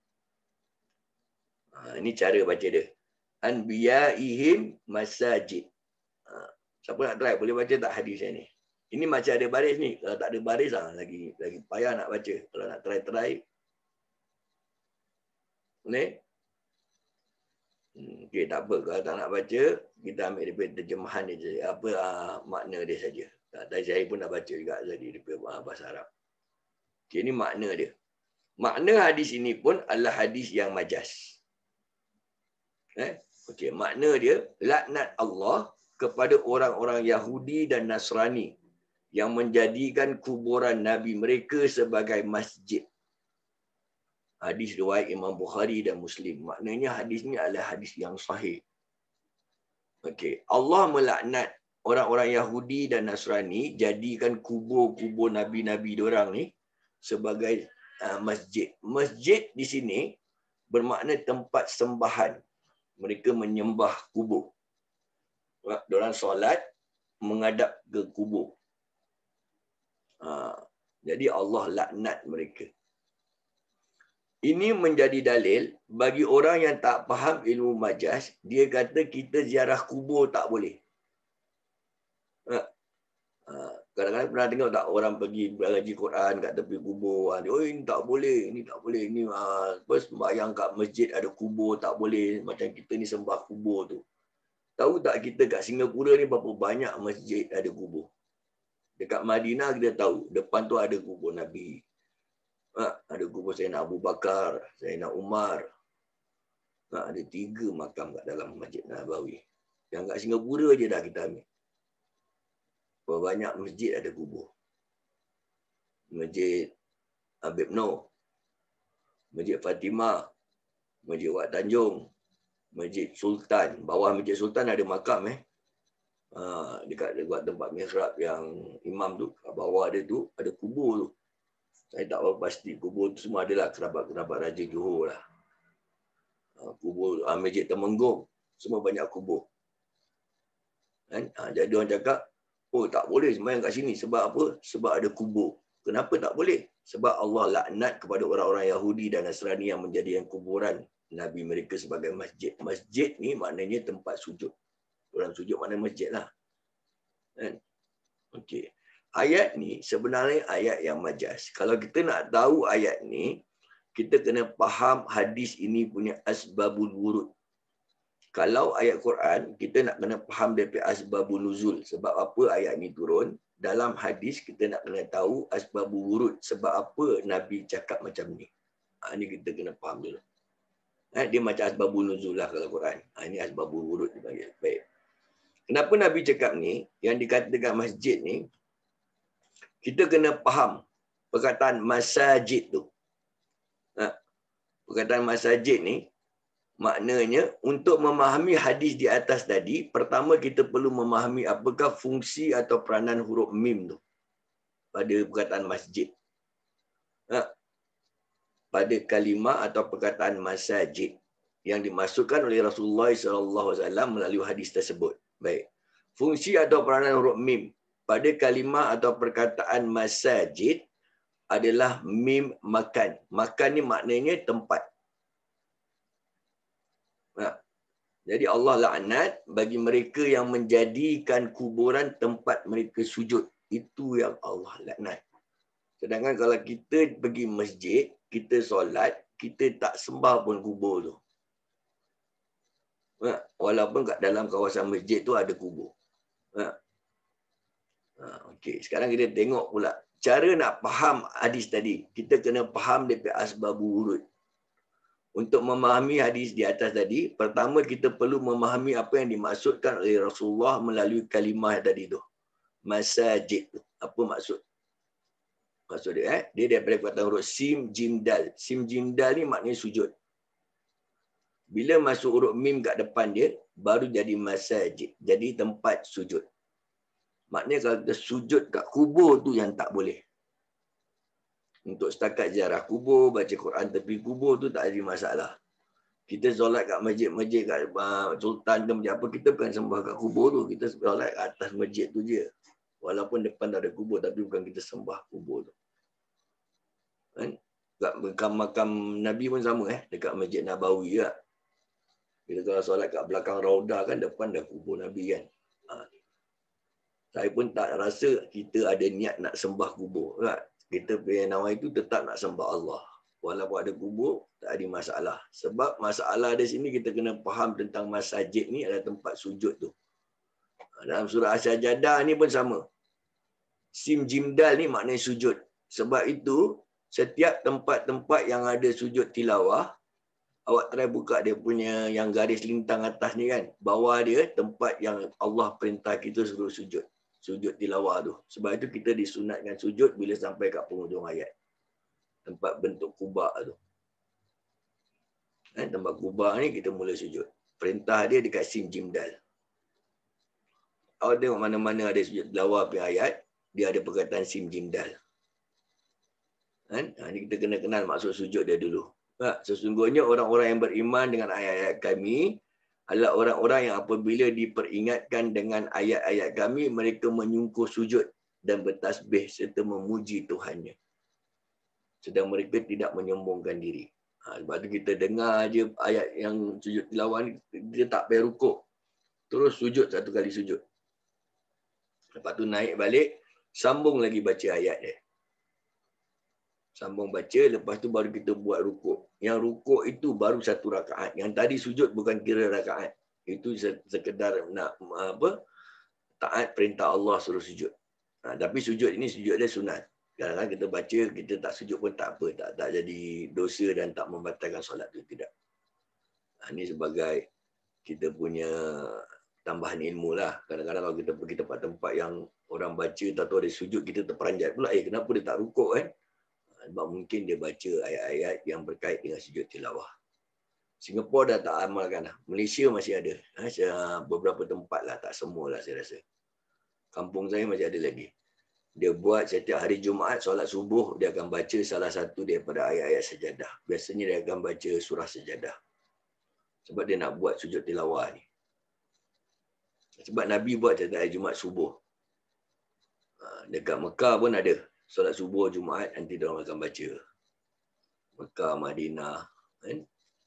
Ha, ini cara baca dia. Anbiyaihim masajid. Ha, siapa nak try boleh baca tak hadis ni? Ini macam ada baris ni. Kalau tak ada baris lah, lagi lagi payah nak baca. Kalau nak try-try. Ni. Hmm, okey, tak apa. Kalau tak nak baca, kita ambil daripada terjemahan dia je. Apa uh, makna dia saja. Tadi saya pun dah baca juga tadi daripada uh, bahasa Arab. Okey, ini makna dia. Makna hadis ini pun adalah hadis yang majaz. Eh? Okey, makna dia laknat Allah kepada orang-orang Yahudi dan Nasrani yang menjadikan kuburan Nabi mereka sebagai masjid. Hadis riwayat Imam Bukhari dan Muslim. Maknanya hadis ni adalah hadis yang sahih. Okey, Allah melaknat orang-orang Yahudi dan Nasrani jadikan kubur-kubur nabi-nabi diorang ni sebagai uh, masjid. Masjid di sini bermakna tempat sembahan. Mereka menyembah kubur. Diorang solat menghadap ke kubur. Ha, jadi Allah laknat mereka. Ini menjadi dalil bagi orang yang tak faham ilmu majaz. Dia kata kita ziarah kubur tak boleh. Ha, ha, Kadang-kadang pernah tengok tak orang pergi belajar Quran kat tepi kubur. Oh, ini tak boleh, ini tak boleh. Ini uh, sembahyang kat masjid ada kubur, tak boleh. Macam kita ni sembah kubur tu. Tahu tak kita kat Singapura ni berapa banyak masjid ada kubur? Dekat Madinah kita tahu, depan tu ada kubur Nabi. Ha, ada kubur Sayyidina Abu Bakar, Sayyidina Umar. Ha, ada tiga makam kat dalam Masjid Nabawi. Yang kat Singapura je dah kita ambil. Berapa banyak masjid ada kubur. Masjid Habib Noh, Masjid Fatimah, Masjid Wak Tanjung, Masjid Sultan. Bawah Masjid Sultan ada makam eh. Ha, dekat dekat tempat mihrab yang imam tu, kat bawah dia tu ada kubur tu. Saya tak tahu pasti kubur tu semua adalah kerabat-kerabat Raja Johor lah. Ha, kubur ha, Masjid Temenggung, semua banyak kubur. Kan? Ha, jadi orang cakap, oh tak boleh sembahyang kat sini. Sebab apa? Sebab ada kubur. Kenapa tak boleh? Sebab Allah laknat kepada orang-orang Yahudi dan Nasrani yang menjadikan kuburan Nabi mereka sebagai masjid. Masjid ni maknanya tempat sujud. Orang sujud maknanya masjid lah. Kan? Okey. Ayat ni sebenarnya ayat yang majas. Kalau kita nak tahu ayat ni, kita kena faham hadis ini punya asbabul wurud. Kalau ayat Quran, kita nak kena faham daripada asbabun nuzul. Sebab apa ayat ni turun. Dalam hadis, kita nak kena tahu asbabun wurud. Sebab apa Nabi cakap macam ni. Ha, ni kita kena faham dulu. Ha, dia macam asbabun nuzul lah kalau Quran. Ha, ini asbabun wurud dipanggil. Baik. Kenapa Nabi cakap ni, yang dikatakan masjid ni, kita kena faham perkataan masajid tu. Ha, perkataan masajid ni, maknanya untuk memahami hadis di atas tadi, pertama kita perlu memahami apakah fungsi atau peranan huruf mim tu pada perkataan masjid. Ha, pada kalimah atau perkataan masajid yang dimasukkan oleh Rasulullah sallallahu alaihi wasallam melalui hadis tersebut. Baik. Fungsi atau peranan huruf mim pada kalimah atau perkataan masajid adalah mim makan. Makan ni maknanya tempat. Ha. Jadi Allah laknat bagi mereka yang menjadikan kuburan tempat mereka sujud. Itu yang Allah laknat. Sedangkan kalau kita pergi masjid, kita solat, kita tak sembah pun kubur tu. Ha. Walaupun kat dalam kawasan masjid tu ada kubur. Ha. Ha. Okey, sekarang kita tengok pula. Cara nak faham hadis tadi, kita kena faham daripada asbabul wurud. Untuk memahami hadis di atas tadi, pertama kita perlu memahami apa yang dimaksudkan oleh Rasulullah melalui kalimah tadi tu. Masajid tu. Apa maksud? Maksud dia, eh? Dia daripada perkataan huruf sim, jim, dal. Sim, jim, dal ni maknanya sujud. Bila masuk huruf mim kat depan dia, baru jadi masajid. Jadi tempat sujud. Maknanya kalau kita sujud kat kubur tu yang tak boleh. Untuk setakat ziarah kubur, baca Quran tepi kubur tu tak ada masalah. Kita solat kat masjid-masjid kat uh, Sultan ke macam apa, kita bukan sembah kat kubur tu. Kita solat kat atas masjid tu je. Walaupun depan ada kubur, tapi bukan kita sembah kubur tu. Kan? Kat makam-makam Nabi pun sama eh. Dekat Masjid Nabawi juga. Kita kalau solat kat belakang Raudah kan, depan dah kubur Nabi kan. Ha. Saya pun tak rasa kita ada niat nak sembah kubur. Kan? Kita punya nawai itu tetap nak sembah Allah. Walaupun ada kubur, tak ada masalah. Sebab masalah di sini kita kena faham tentang masajid ni adalah tempat sujud tu. Dalam surah As-Sajadah ni pun sama. Sim Jimdal ni maknanya sujud. Sebab itu, setiap tempat-tempat yang ada sujud tilawah, awak try buka dia punya yang garis lintang atas ni kan. Bawah dia tempat yang Allah perintah kita suruh sujud. Sujud tilawah tu. Sebab itu kita disunatkan sujud bila sampai kat penghujung ayat. Tempat bentuk kubah tu. Eh, tempat kubah ni kita mula sujud. Perintah dia dekat Sim Jimdal. Awak tengok mana-mana ada sujud tilawah punya ayat, dia ada perkataan Sim Jimdal. Kan? Ha, ni kita kena kenal maksud sujud dia dulu. Ha, sesungguhnya orang-orang yang beriman dengan ayat-ayat kami adalah orang-orang yang apabila diperingatkan dengan ayat-ayat kami, mereka menyungkuh sujud dan bertasbih serta memuji Tuhannya. Sedang mereka tidak menyombongkan diri. Ha, sebab tu kita dengar je ayat yang sujud tilawah ni, dia tak payah rukuk. Terus sujud satu kali sujud. Lepas tu naik balik, Sambung lagi baca ayat dia. Sambung baca, lepas tu baru kita buat rukuk. Yang rukuk itu baru satu rakaat. Yang tadi sujud bukan kira rakaat. Itu sekedar nak apa? Taat perintah Allah suruh sujud. Ha, tapi sujud ini sujud dia sunat. Kadang-kadang kita baca, kita tak sujud pun tak apa. Tak, tak jadi dosa dan tak membatalkan solat itu. Tidak. Ha, ini sebagai kita punya tambahan ilmu lah. Kadang-kadang kalau kita pergi tempat-tempat yang orang baca, tak tahu ada sujud, kita terperanjat pula. Eh, kenapa dia tak rukuk kan? Sebab mungkin dia baca ayat-ayat yang berkait dengan sujud tilawah. Singapura dah tak amalkan lah. Malaysia masih ada. Ha, beberapa tempat lah. Tak semua lah saya rasa. Kampung saya masih ada lagi. Dia buat setiap hari Jumaat, solat subuh, dia akan baca salah satu daripada ayat-ayat sajadah. Biasanya dia akan baca surah sajadah. Sebab dia nak buat sujud tilawah ni. Sebab Nabi buat setiap hari Jumaat subuh. Dekat Mekah pun ada. Solat subuh Jumaat, nanti dia orang akan baca. Mekah, Madinah. Kan?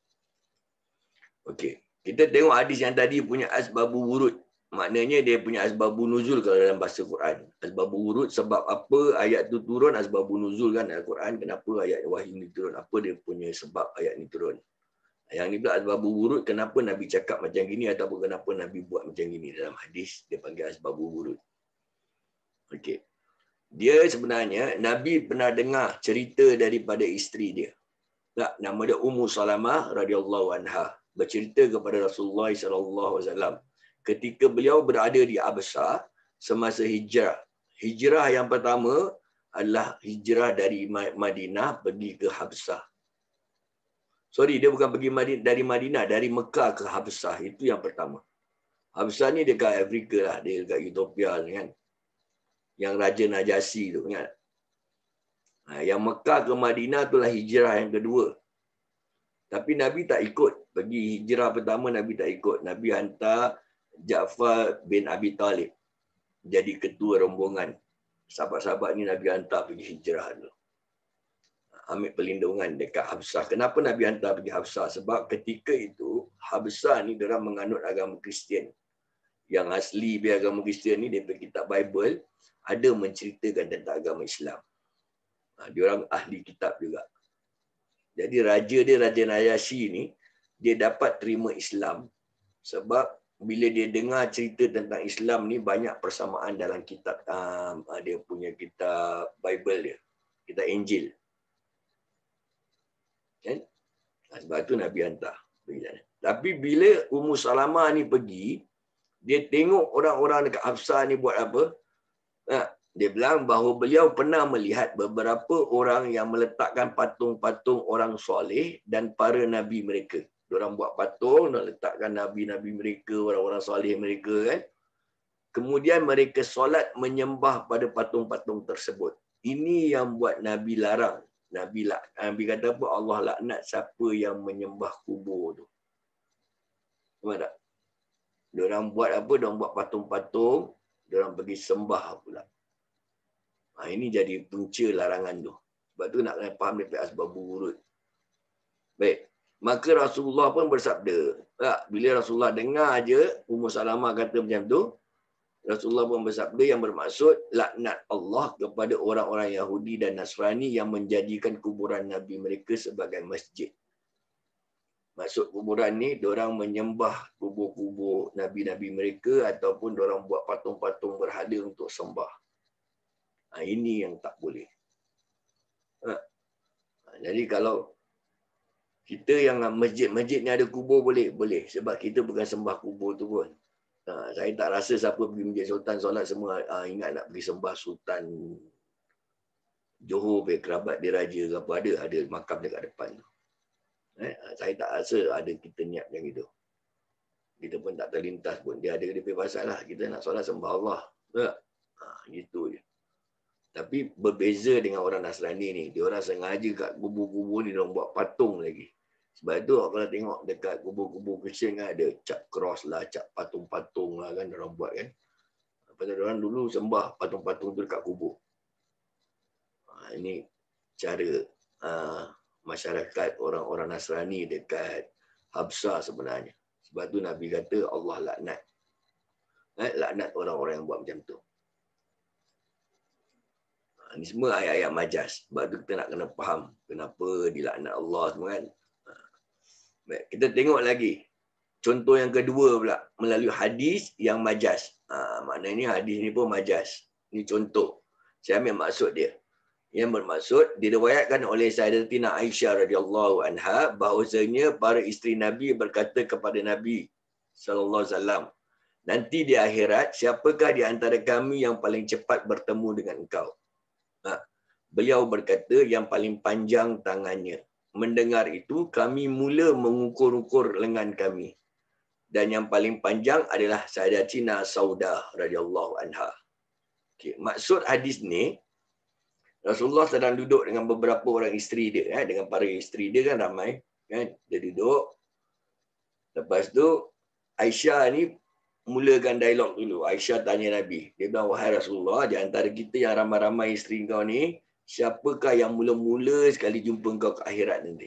Okey. Kita tengok hadis yang tadi punya asbabu wurud. Maknanya dia punya asbabu nuzul kalau dalam bahasa Quran. Asbabu wurud sebab apa ayat tu turun, asbabu nuzul kan Al-Quran. Kenapa ayat wahyu ni turun? Apa dia punya sebab ayat ni turun? Yang ni pula asbabu wurud, kenapa Nabi cakap macam gini ataupun kenapa Nabi buat macam gini dalam hadis. Dia panggil asbabu wurud. Okey. Dia sebenarnya, Nabi pernah dengar cerita daripada isteri dia. Tak, nama dia Ummu Salamah radhiyallahu anha. Bercerita kepada Rasulullah sallallahu alaihi wasallam ketika beliau berada di Habsyah semasa hijrah. Hijrah yang pertama adalah hijrah dari Madinah pergi ke Habsyah. Sorry, dia bukan pergi Madinah, dari Madinah, dari Mekah ke Habsyah. Itu yang pertama. Habsyah ni dekat Afrika lah, dia dekat Ethiopia kan. Yang Raja Najasyi tu ingat. Ha, yang Mekah ke Madinah itulah hijrah yang kedua. Tapi Nabi tak ikut. Pergi hijrah pertama Nabi tak ikut. Nabi hantar Ja'far bin Abi Talib jadi ketua rombongan. Sahabat-sahabat ni Nabi hantar pergi hijrah dulu. Ambil perlindungan dekat Habsyah. Kenapa Nabi hantar pergi Habsyah? Sebab ketika itu Habsyah ni diorang menganut agama Kristian. Yang asli biar agama Kristian ni daripada kitab Bible ada menceritakan tentang agama Islam. Ha, diorang ahli kitab juga. Jadi raja dia, Raja Najasyi ni, dia dapat terima Islam sebab bila dia dengar cerita tentang Islam ni banyak persamaan dalam kitab um, dia punya kitab Bible dia, kitab Injil. Kan? Sebab tu Nabi hantar. Tapi bila Ummu Salamah ni pergi, dia tengok orang-orang dekat Habsyah ni buat apa? Nah, dia bilang bahawa beliau pernah melihat beberapa orang yang meletakkan patung-patung orang soleh dan para nabi mereka. Diorang buat patung dan letakkan nabi-nabi mereka, orang-orang soleh mereka kan. Kemudian mereka solat menyembah pada patung-patung tersebut. Ini yang buat Nabi larang. Nabi lak, Nabi kata apa? Allah laknat siapa yang menyembah kubur tu. Faham tak? Diorang buat apa? Diorang buat patung-patung, diorang pergi sembah pula. Ha, ini jadi punca larangan tu. Sebab tu nak kena faham daripada asbab wurud. Baik. Maka Rasulullah pun bersabda. Tak, bila Rasulullah dengar aja Ummu Salamah kata macam tu, Rasulullah pun bersabda yang bermaksud laknat Allah kepada orang-orang Yahudi dan Nasrani yang menjadikan kuburan Nabi mereka sebagai masjid. Maksud kuburan ni, diorang menyembah kubur-kubur Nabi-Nabi mereka ataupun diorang buat patung-patung berhala untuk sembah. Ha, ini yang tak boleh. Ha. Jadi kalau kita yang masjid-masjid ni ada kubur boleh? Boleh. Sebab kita bukan sembah kubur tu pun. Ha, saya tak rasa siapa pergi Masjid Sultan solat semua ha, ingat nak pergi sembah Sultan Johor, kerabat dia raja ke apa. Ada, ada makam dekat depan tu. Eh, saya tak rasa ada kita niat macam itu. Kita pun tak terlintas pun. Dia ada dia pasal lah. Kita nak solat sembah Allah. Tak? Ha, gitu je. Tapi berbeza dengan orang Nasrani ni. Dia orang sengaja kat kubur-kubur ni dia buat patung lagi. Sebab tu kalau tengok dekat kubur-kubur Kristian kan ada cap cross lah, cap patung-patung lah kan dia orang buat kan. Pasal dia orang dulu sembah patung-patung tu dekat kubur. Ha, ini cara uh, masyarakat orang-orang Nasrani dekat Habsyah sebenarnya. Sebab tu Nabi kata Allah laknat. Eh, laknat orang-orang yang buat macam tu. Ini semua ayat-ayat majaz. Sebab tu kita nak kena faham kenapa dilaknat Allah semua kan. Baik, kita tengok lagi. Contoh yang kedua pula melalui hadis yang majaz. Ha, maknanya hadis ni pun majaz. Ini contoh. Saya ambil maksud dia. Yang bermaksud diriwayatkan oleh Sayyidatina Aisyah radhiyallahu anha bahawasanya para isteri Nabi berkata kepada Nabi sallallahu alaihi wasallam, nanti di akhirat siapakah di antara kami yang paling cepat bertemu dengan engkau? Ha. Beliau berkata yang paling panjang tangannya. Mendengar itu kami mula mengukur-ukur lengan kami. Dan yang paling panjang adalah Sayyidatina Saudah radhiyallahu anha. Okay. Maksud hadis ni, Rasulullah sedang duduk dengan beberapa orang isteri dia, eh, dengan para isteri dia kan ramai, kan? Dia duduk. Lepas tu Aisyah ni mulakan dialog dulu. Aisyah tanya Nabi. Dia bilang, wahai Rasulullah, di antara kita yang ramai-ramai isteri kau ni, siapakah yang mula-mula sekali jumpa kau ke akhirat nanti?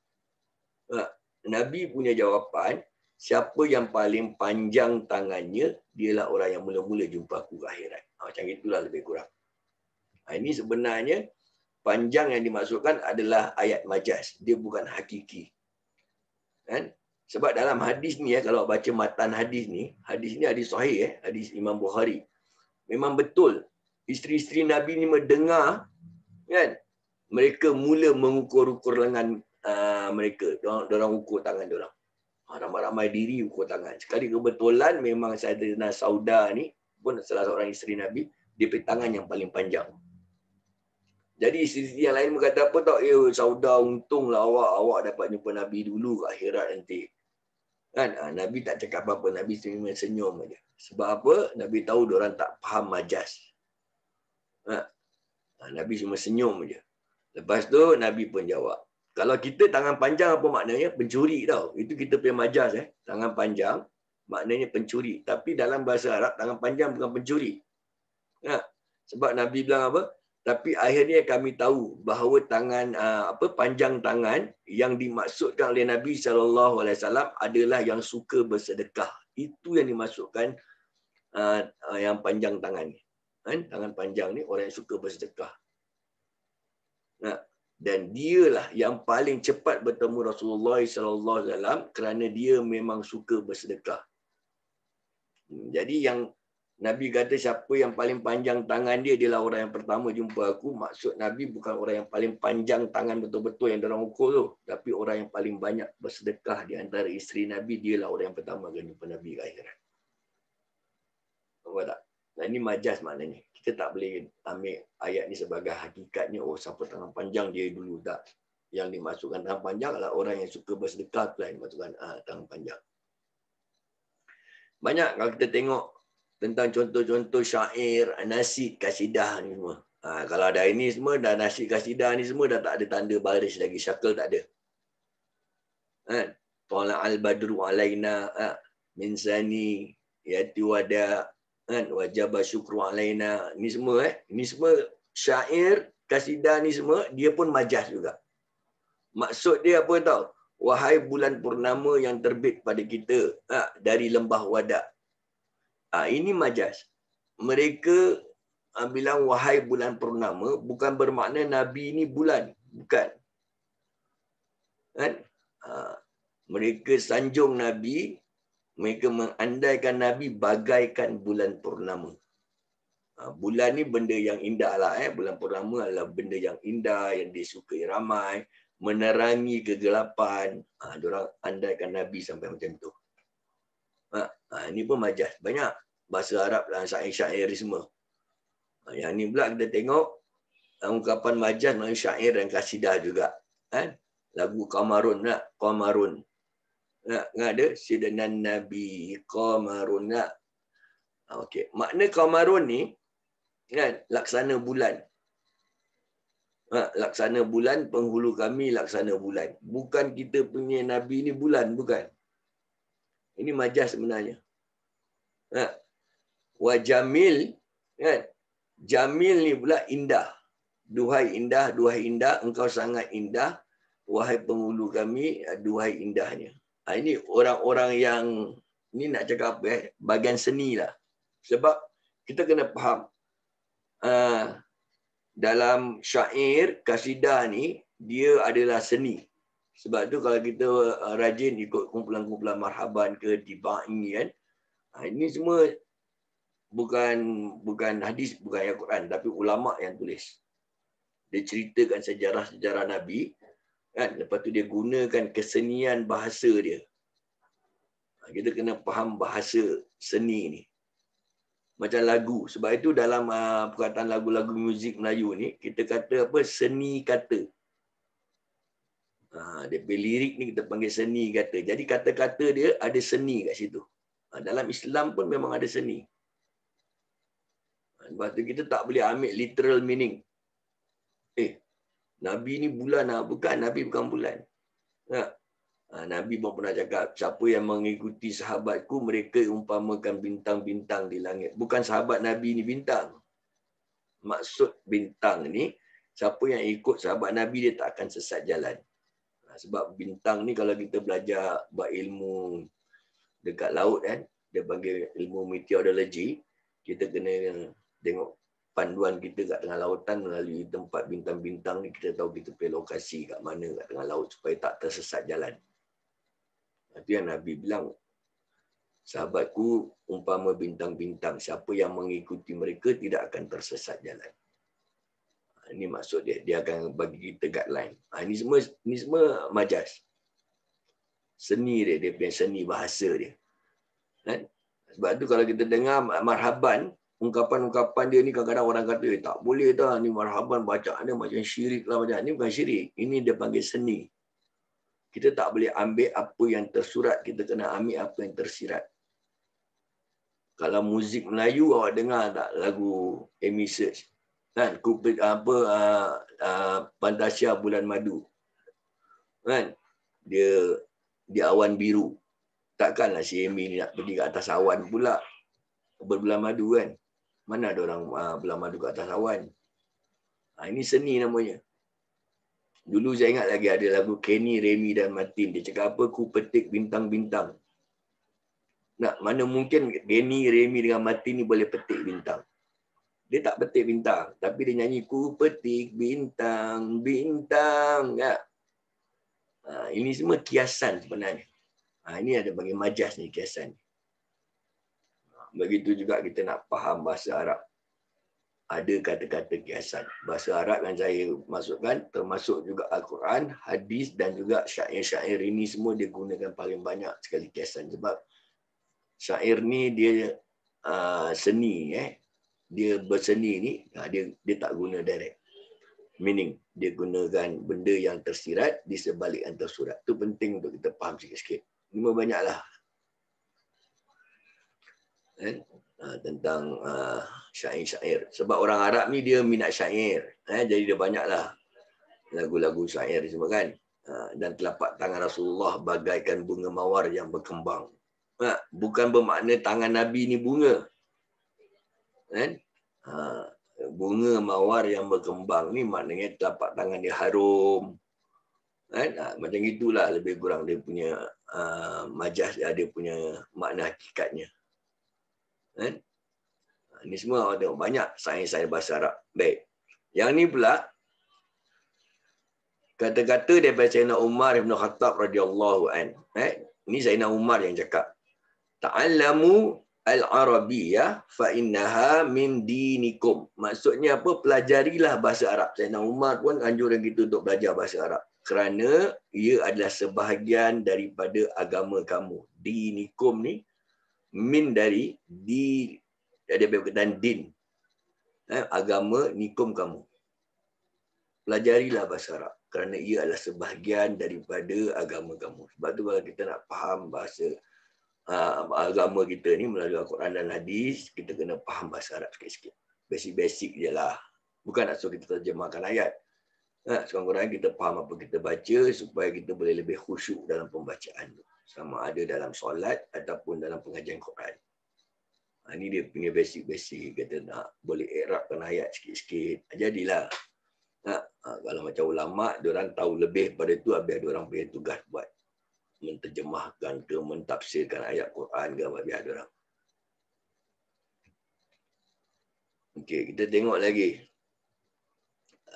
Ha. Nabi punya jawapan, siapa yang paling panjang tangannya, dialah orang yang mula-mula jumpa aku ke akhirat. Ha, macam itulah lebih kurang. Ha, ini sebenarnya panjang yang dimaksudkan adalah ayat majaz. Dia bukan hakiki. Kan? Sebab dalam hadis ni, ya, kalau baca matan hadis ni, hadis ni hadis sahih, eh, hadis Imam Bukhari. Memang betul. Isteri-isteri Nabi ni mendengar, kan? Mereka mula mengukur-ukur lengan uh, mereka. Diorang, diorang ukur tangan diorang. Ramai-ramai diri ukur tangan. Sekali kebetulan memang Sayyidatina Saudah ni pun salah seorang isteri Nabi, dia punya tangan yang paling panjang. Jadi isteri yang lain berkata apa tak? Ya, Saudah, untunglah awak, awak dapat jumpa Nabi dulu ke akhirat nanti. Kan? Ha, Nabi tak cakap apa-apa, Nabi cuma senyum aja. Sebab apa? Nabi tahu diorang tak faham majaz. Ha? Ha, Nabi cuma senyum aja. Lepas tu Nabi pun jawab. Kalau kita tangan panjang apa maknanya? Pencuri tau. Itu kita punya majaz. Eh? Tangan panjang maknanya pencuri. Tapi dalam bahasa Arab, tangan panjang bukan pencuri. Ha? Sebab Nabi bilang apa? Tapi akhirnya kami tahu bahawa tangan apa panjang tangan yang dimaksudkan oleh Nabi sallallahu alaihi wasallam adalah yang suka bersedekah. Itu yang dimaksudkan uh, yang panjang tangan ni. Kan? Tangan panjang ni orang yang suka bersedekah. Nah, dan dialah yang paling cepat bertemu Rasulullah sallallahu alaihi wasallam kerana dia memang suka bersedekah. Jadi yang Nabi kata siapa yang paling panjang tangan dia, dialah orang yang pertama jumpa aku. Maksud Nabi bukan orang yang paling panjang tangan betul-betul yang diorang ukur tu. Tapi orang yang paling banyak bersedekah di antara isteri Nabi, dialah orang yang pertama akan jumpa Nabi ke akhirat. Nampak tak? Nah, ini majaz maknanya. Kita tak boleh ambil ayat ni sebagai hakikatnya, oh siapa tangan panjang dia dulu. Tak. Yang dimasukkan tangan panjang adalah orang yang suka bersedekah, tu yang dimasukkan ah, tangan panjang. Banyak kalau kita tengok tentang contoh-contoh syair, nasyid, kasidah ni semua. Ha, kalau ada ini semua, dah nasyid, kasidah ni semua dah tak ada tanda baris lagi. Syakal tak ada. Ha, Tala al-badru alaina ha, min sani yati wada kan wajaba syukru alaina. Ni semua eh, ni semua syair, kasidah ni semua dia pun majaz juga. Maksud dia apa tahu? Wahai bulan purnama yang terbit pada kita ha, dari lembah Wada. Ah, ini majaz. Mereka ah, bilang wahai bulan purnama bukan bermakna Nabi ini bulan. Bukan. Kan? Ah, mereka sanjung Nabi, mereka mengandaikan Nabi bagaikan bulan purnama. Ah, bulan ni benda yang indah lah. Eh. Bulan purnama adalah benda yang indah, yang disukai ramai, menerangi kegelapan. Ah, diorang andaikan Nabi sampai macam tu. Ha, ha, ini pun majaz. Banyak bahasa Arab dan syair-syair semua. Ha, yang ni pula kita tengok ungkapan majaz melalui syair dan kasidah juga. Ha? Lagu Qamarun nak, Qamarun. Nak, nak ada Sidanan Nabi Qamarun nak. Ha, okey. Makna Qamarun ni kan laksana bulan. Ha, laksana bulan, penghulu kami laksana bulan. Bukan kita punya Nabi ni bulan, bukan. Ini majaz sebenarnya. Ha. Wa jamil, kan? Jamil ni pula indah. Duhai indah, duhai indah, engkau sangat indah. Wahai penghulu kami, duhai indahnya. Ha, ini orang-orang yang, ni nak cakap apa eh? Bagian seni lah. Sebab kita kena faham. Uh, dalam syair, kasidah ni, dia adalah seni. Sebab tu kalau kita uh, rajin ikut kumpulan-kumpulan marhaban ke tibai kan, ha, ini semua bukan bukan hadis, bukan ayat Quran, tapi ulama yang tulis. Dia ceritakan sejarah-sejarah Nabi, kan? Lepas tu dia gunakan kesenian bahasa dia. Ha, kita kena faham bahasa seni ni. Macam lagu. Sebab itu dalam uh, perkataan lagu-lagu muzik Melayu ni, kita kata apa? Seni kata. Ha, dia punya lirik ni kita panggil seni kata. Jadi kata-kata dia ada seni kat situ. Ha, dalam Islam pun memang ada seni. Ha, sebab tu kita tak boleh ambil literal meaning. Eh, Nabi ni bulan lah. Bukan, Nabi bukan bulan. Ha. Ha, Nabi pun pernah cakap, siapa yang mengikuti sahabatku, mereka umpamakan bintang-bintang di langit. Bukan sahabat Nabi ni bintang. Maksud bintang ni, siapa yang ikut sahabat Nabi, dia tak akan sesat jalan. Ha, sebab bintang ni kalau kita belajar buat ilmu dekat laut kan, dia panggil ilmu meteorologi, kita kena tengok panduan kita kat tengah lautan melalui tempat bintang-bintang ni, kita tahu kita pergi lokasi kat mana kat tengah laut supaya tak tersesat jalan. Itu yang Nabi bilang, sahabatku umpama bintang-bintang, siapa yang mengikuti mereka tidak akan tersesat jalan. Ini maksud dia, dia akan bagi kita guideline. Ha, ini semua ini semua majas. Seni dia, dia punya seni bahasa dia. Kan? Sebab tu kalau kita dengar marhaban, ungkapan-ungkapan dia ni kadang-kadang orang kata, eh, tak boleh dah, ni marhaban bacaan dia macam syirik lah. Macam. Ini bukan syirik, ini dia panggil seni. Kita tak boleh ambil apa yang tersurat, kita kena ambil apa yang tersirat. Kalau muzik Melayu, awak dengar tak lagu Amy Search? Kan, apa uh, uh, Fantasia Bulan Madu. Kan? Dia di awan biru. Takkanlah si Amy ni nak pergi ke atas awan pula berbulan madu kan? Mana ada orang uh, bulan madu ke atas awan? Ha, ini seni namanya. Dulu saya ingat lagi ada lagu Kenny, Remy dan Martin. Dia cakap apa? Ku petik bintang-bintang. Nak, mana mungkin Kenny, Remy dengan Martin ni boleh petik bintang? Dia tak petik bintang. Tapi dia nyanyi, ku petik bintang, bintang. Ya. Ha, ini semua kiasan sebenarnya. Ha, ini ada bagi majas ni, kiasan. Begitu juga kita nak faham bahasa Arab. Ada kata-kata kiasan. Bahasa Arab yang saya masukkan, termasuk juga Al-Quran, hadis dan juga syair-syair ini semua dia gunakan paling banyak sekali kiasan. Sebab syair ni dia uh, seni. Eh. Dia berseni ni, dia dia tak guna direct meaning. Dia gunakan benda yang tersirat di sebalik yang tersurat. Itu penting untuk kita faham sikit-sikit. Ini banyaklah eh, tentang uh, syair-syair. Sebab orang Arab ni dia minat syair. Eh, jadi dia banyaklah lagu-lagu syair semua kan. Uh, dan telapak tangan Rasulullah bagaikan bunga mawar yang berkembang. Uh, bukan bermakna tangan Nabi ni bunga. Kan? Ha, bunga mawar yang berkembang ni maknanya telapak tangan dia harum. Kan? Ha, macam itulah lebih kurang dia punya uh, majas dia, dia punya makna hakikatnya. Kan? Ha, ini semua ada banyak sains-sains bahasa Arab. Baik. Yang ni pula kata-kata daripada Sayyidina Umar Ibn Khattab radhiyallahu an. Eh, ini Sayyidina Umar yang cakap. Ta'allamu al-Arabiyyah fa innaha min dinikum. Maksudnya apa? Pelajarilah bahasa Arab. Sayyidina Umar pun anjuran kita untuk belajar bahasa Arab. Kerana ia adalah sebahagian daripada agama kamu. Dinikum ni min dari di ada berkaitan din. Eh, agama nikum kamu. Pelajarilah bahasa Arab kerana ia adalah sebahagian daripada agama kamu. Sebab tu kalau kita nak faham bahasa Uh, agama kita ni melalui Al-Quran dan hadis, kita kena faham bahasa Arab sikit-sikit. Basic-basic je lah. Bukan nak suruh kita terjemahkan ayat. Ha, sekurang-kurangnya kita faham apa kita baca supaya kita boleh lebih khusyuk dalam pembacaan tu. Sama ada dalam solat ataupun dalam pengajian Quran. Ha, ini dia punya basic-basic. Kita nak boleh i'rabkan ayat sikit-sikit. Jadilah. Ha, ha, kalau macam ulama', diorang tahu lebih pada tu, habis diorang punya tugas buat. Menterjemahkan ke, mentafsirkan ayat Quran ke, biar ada orang. Okey, kita tengok lagi.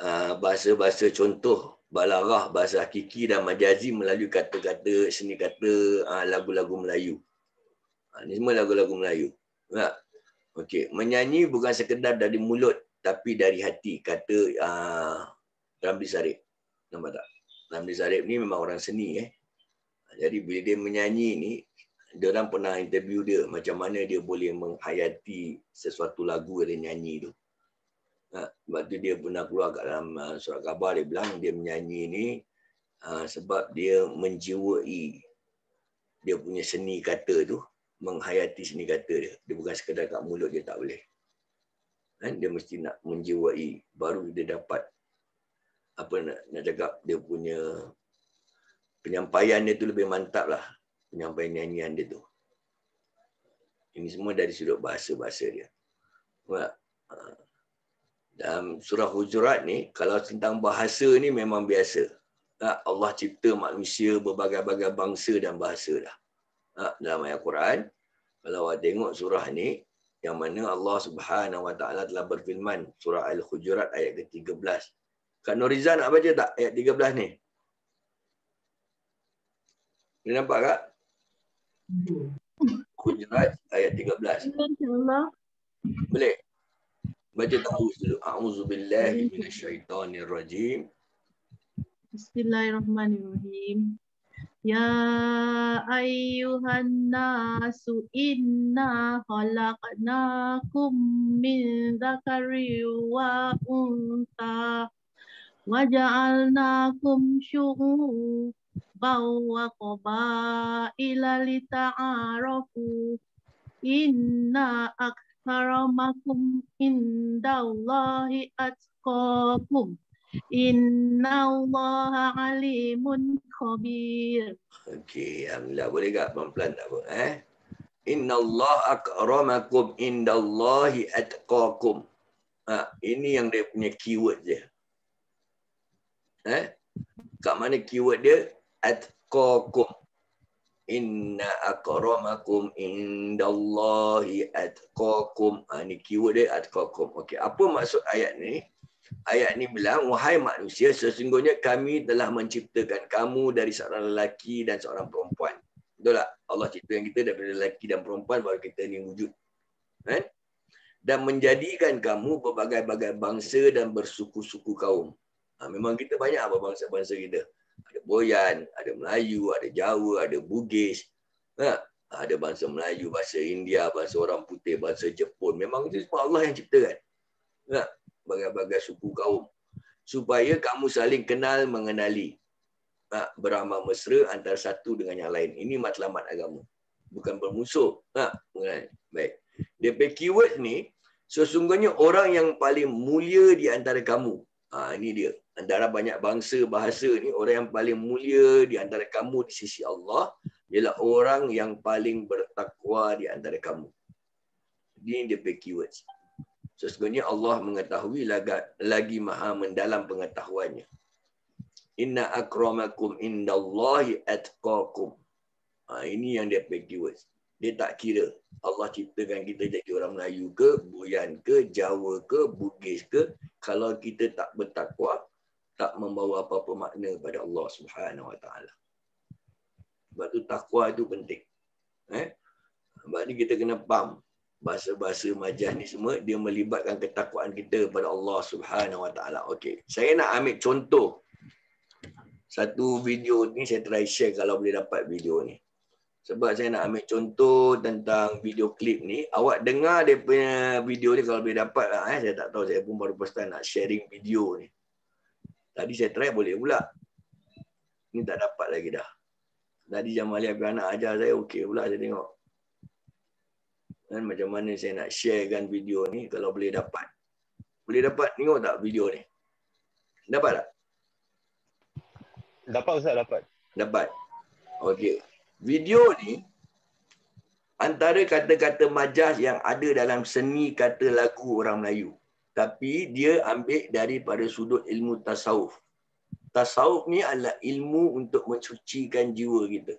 uh, bahasa-bahasa contoh balarah, bahasa hakiki dan majazi melalui kata-kata, seni kata, uh, lagu-lagu Melayu. Uh, ini semua lagu-lagu Melayu. Tak? Okey, menyanyi bukan sekedar dari mulut tapi dari hati, kata uh, Ramli Sarip. Nampak tak? Ramli Sarip ni memang orang seni eh. Jadi bila dia menyanyi ni, dia orang pernah interview dia macam mana dia boleh menghayati sesuatu lagu dia nyanyi tu. Ha, sebab tu dia pernah keluar kat dalam uh, surat khabar, dia bilang dia menyanyi ni uh, sebab dia menjiwai dia punya seni kata tu, menghayati seni kata dia. Dia bukan sekadar kat mulut dia tak boleh. Kan? Dia mesti nak menjiwai, baru dia dapat apa nak, nak cakap, dia punya penyampaian dia tu lebih mantap lah. Penyampaian nyanyian dia tu. Ini semua dari sudut bahasa-bahasa dia. Dalam surah Hujurat ni, kalau tentang bahasa ni memang biasa. Allah cipta manusia berbagai-bagai bangsa dan bahasa dah. Dalam ayat Quran, kalau awak tengok surah ni, yang mana Allah Subhanahu Wa Taala telah berfirman, surah Al-Hujurat ayat ke tiga belas. Kak Norizan nak baca tak ayat tiga belas ni? Boleh nampak tak? Hujurat ayat tiga belas. InsyaAllah. Boleh? Baca tahu dulu. A'udzubillahi minasyaitonirrajim. Bismillahirrahmanirrahim. Ya ayyuhan nasu inna khalaqnakum min dzakari wa unsa wa ja'alnakum syu'uban wa qabaila lita'arafu inna akramakum indallahi atqakum innallaha alimun khabir. Okey, alhamdulillah. Boleh tak pelan-pelan tak apa eh? Innallaha akramakum indallahi atqakum. Ha, ini yang dia punya keyword dia. Eh? Kat mana keyword dia? Atqakum. Inna akramakum indallahi atqakum. Ha, ni keyword dia atqakum. Okey, apa maksud ayat ni? Ayat ni bilang, wahai manusia, sesungguhnya kami telah menciptakan kamu dari seorang lelaki dan seorang perempuan. Betul tak? Allah ciptakan kita daripada lelaki dan perempuan baru kita ni wujud. Kan? Dan menjadikan kamu berbagai-bagai bangsa dan bersuku-suku kaum. Ha, memang kita banyak apa bangsa-bangsa kita. Ada Boyan, ada Melayu, ada Jawa, ada Bugis. Ha? Ada bangsa Melayu, bahasa India, bahasa orang putih, bahasa Jepun. Memang itu semua Allah yang ciptakan. Ha? Bagai-bagai suku kaum. Supaya kamu saling kenal mengenali. Ha? Beramah mesra antara satu dengan yang lain. Ini matlamat agama. Bukan bermusuh. Ha? Baik. Dia punya keyword ni, sesungguhnya orang yang paling mulia di antara kamu. Ha, ini dia. Antara banyak bangsa, bahasa ni, orang yang paling mulia di antara kamu di sisi Allah ialah orang yang paling bertakwa di antara kamu. Ini dia punya keyword. Sesungguhnya Allah mengetahui lagi, lagi maha mendalam pengetahuannya. Inna akramakum indallahi atqakum. Ha, ini yang dia punya keyword. Dia tak kira Allah ciptakan kita jadi orang Melayu ke, Boyan ke, Jawa ke, Bugis ke. Kalau kita tak bertakwa, tak membawa apa-apa makna pada Allah Subhanahu Wa Taala. Sebab tu takwa itu penting. Eh? Sebab ni kita kena faham. Bahasa-bahasa majaz ni semua, dia melibatkan ketakwaan kita pada Allah Subhanahu Wa Taala. Okey, saya nak ambil contoh. Satu video ni saya try share kalau boleh dapat video ni. Sebab saya nak ambil contoh tentang video klip ni. Awak dengar dia punya video ni kalau boleh dapat lah. Eh. Saya tak tahu, saya pun baru first time nak sharing video ni. Tadi saya try boleh pula. Ni tak dapat lagi dah. Tadi Jamalia anak ajar saya, okey pula saya tengok. Dan macam mana saya nak sharekan video ni kalau boleh dapat. Boleh dapat tengok tak video ni? Dapat tak? Dapat Ustaz, dapat. Dapat. Okey. Video ni antara kata-kata majaz yang ada dalam seni kata lagu orang Melayu. Tapi dia ambil daripada sudut ilmu tasawuf. Tasawuf ni adalah ilmu untuk mensucikan jiwa kita.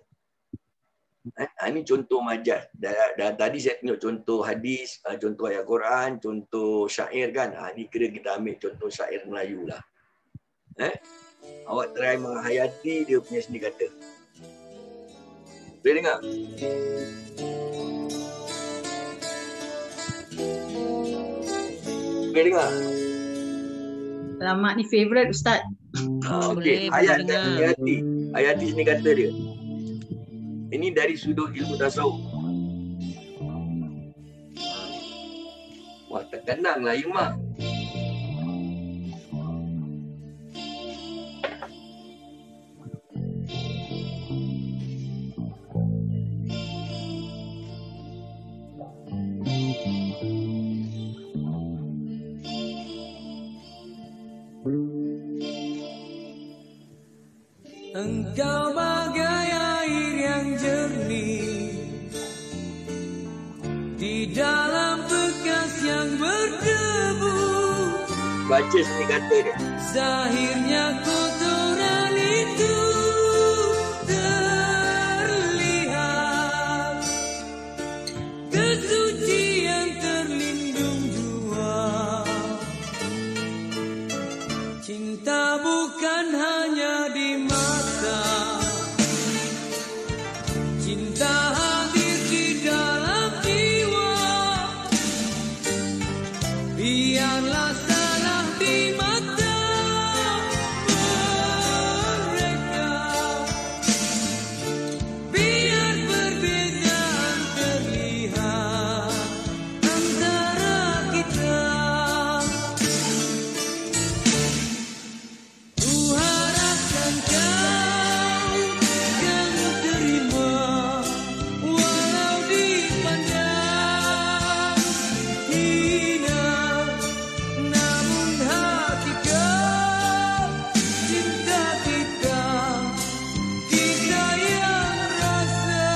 Ha, ini contoh majaz. Dan, dan tadi saya tunjuk contoh hadis, contoh ayat Quran, contoh syair kan. Ha, ini kira kita ambil contoh syair Melayu lah. Eh? Awak try menghayati dia punya seni kata. Boleh dengar? Boleh dengar? Alamak ni favourite Ustaz. Ha, Boleh, Okey, boleh hayat dengar. hayati. Hayati seni kata dia. Ini dari sudut ilmu tasawuf. Wah, terkenanglah Imak. Engkau bagai air yang jernih di dalam bekas yang berdebu. Baca seni kata dia. Zahirnya kotoran itu terlihat, kesucian terlindung jua. Cinta bukan hanya di mata, cinta hadir di dalam jiwa. Biarlah salah di mata mereka, biar perbezaan terlihat antara kita. Ku harapkan kau kan terima, walau dipandang hina, namun hakikat cinta kita, kita yang rasa.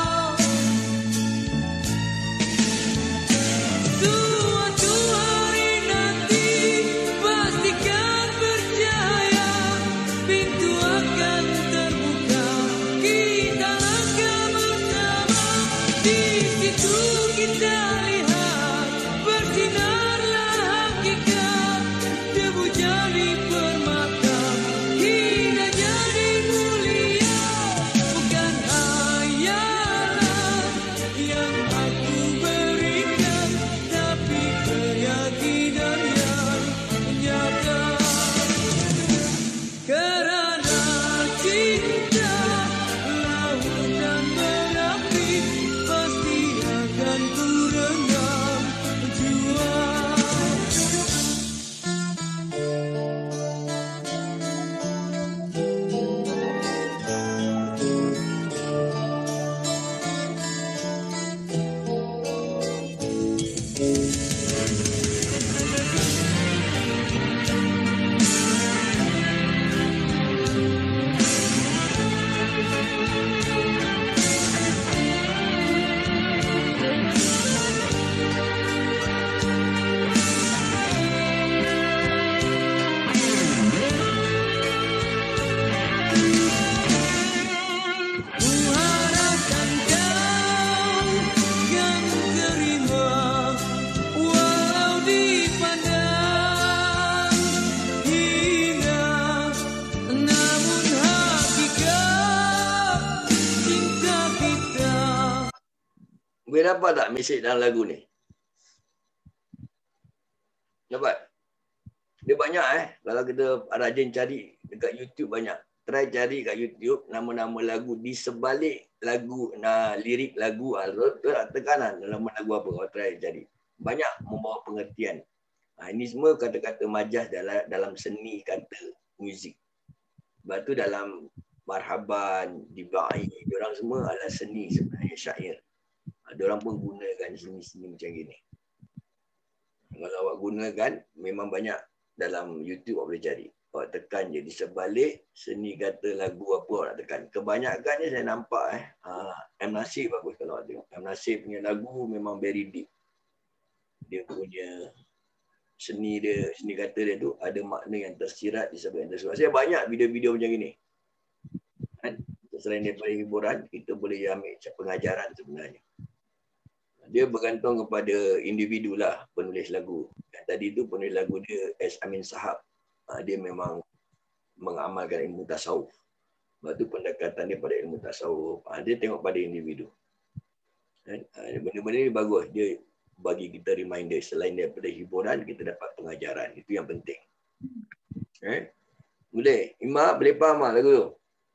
Suatu hari nanti pastikan percaya, pintu akan terbuka, kita langkah bersama. Di situ kita lihat bersinarlah hakikat, debu jadi permata, hina jadi mulia. Bukan hayalan yang aku berikan, tapi keyakinan yang nyata. Kerana cinta lautan berapi, pasti akan ku rendam jua. Ku harapkan kau kan terima, walau dipandang hina, namun hakikat cinta kita. Boleh dapat tak mesej dalam lagu ni? Dapat? Dia banyak eh. Kalau kita rajin cari dekat YouTube banyak. Try cari kat YouTube nama-nama lagu di sebalik lagu, nah, lirik lagu, ah, tekanan dalam lagu apa kau try cari. Banyak membawa pengertian. Ha, ini semua kata-kata majaz dalam, dalam seni kata muzik. Sebab tu dalam Marhaban, Dibai, diorang semua adalah seni sebenarnya, syair. Ha, diorang pun gunakan seni-seni macam gini. Kalau awak gunakan, memang banyak dalam YouTube awak boleh cari. Awak tekan je di sebalik seni kata lagu apa awak nak tekan. Kebanyakannya saya nampak eh. Ha, M. Nasir bagus kalau awak tengok. M. Nasir punya lagu memang very deep. Dia punya seni dia, seni kata dia tu ada makna yang tersirat di sebalik yang tersirat. Saya banyak video-video macam ini. Kan? Selain daripada hiburan, kita boleh ambil pengajaran sebenarnya. Dia bergantung kepada individu lah penulis lagu. Yang tadi tu penulis lagu dia S. Amin Sahab. Dia memang mengamalkan ilmu tasawuf. Sebab tu pendekatan dia pada ilmu tasawuf. Ha, dia tengok pada individu. Ha, benda-benda ni bagus. Dia bagi kita reminder. Selain daripada hiburan, kita dapat pengajaran. Itu yang penting. Eh? Boleh? Imam, boleh faham tak lagu tu?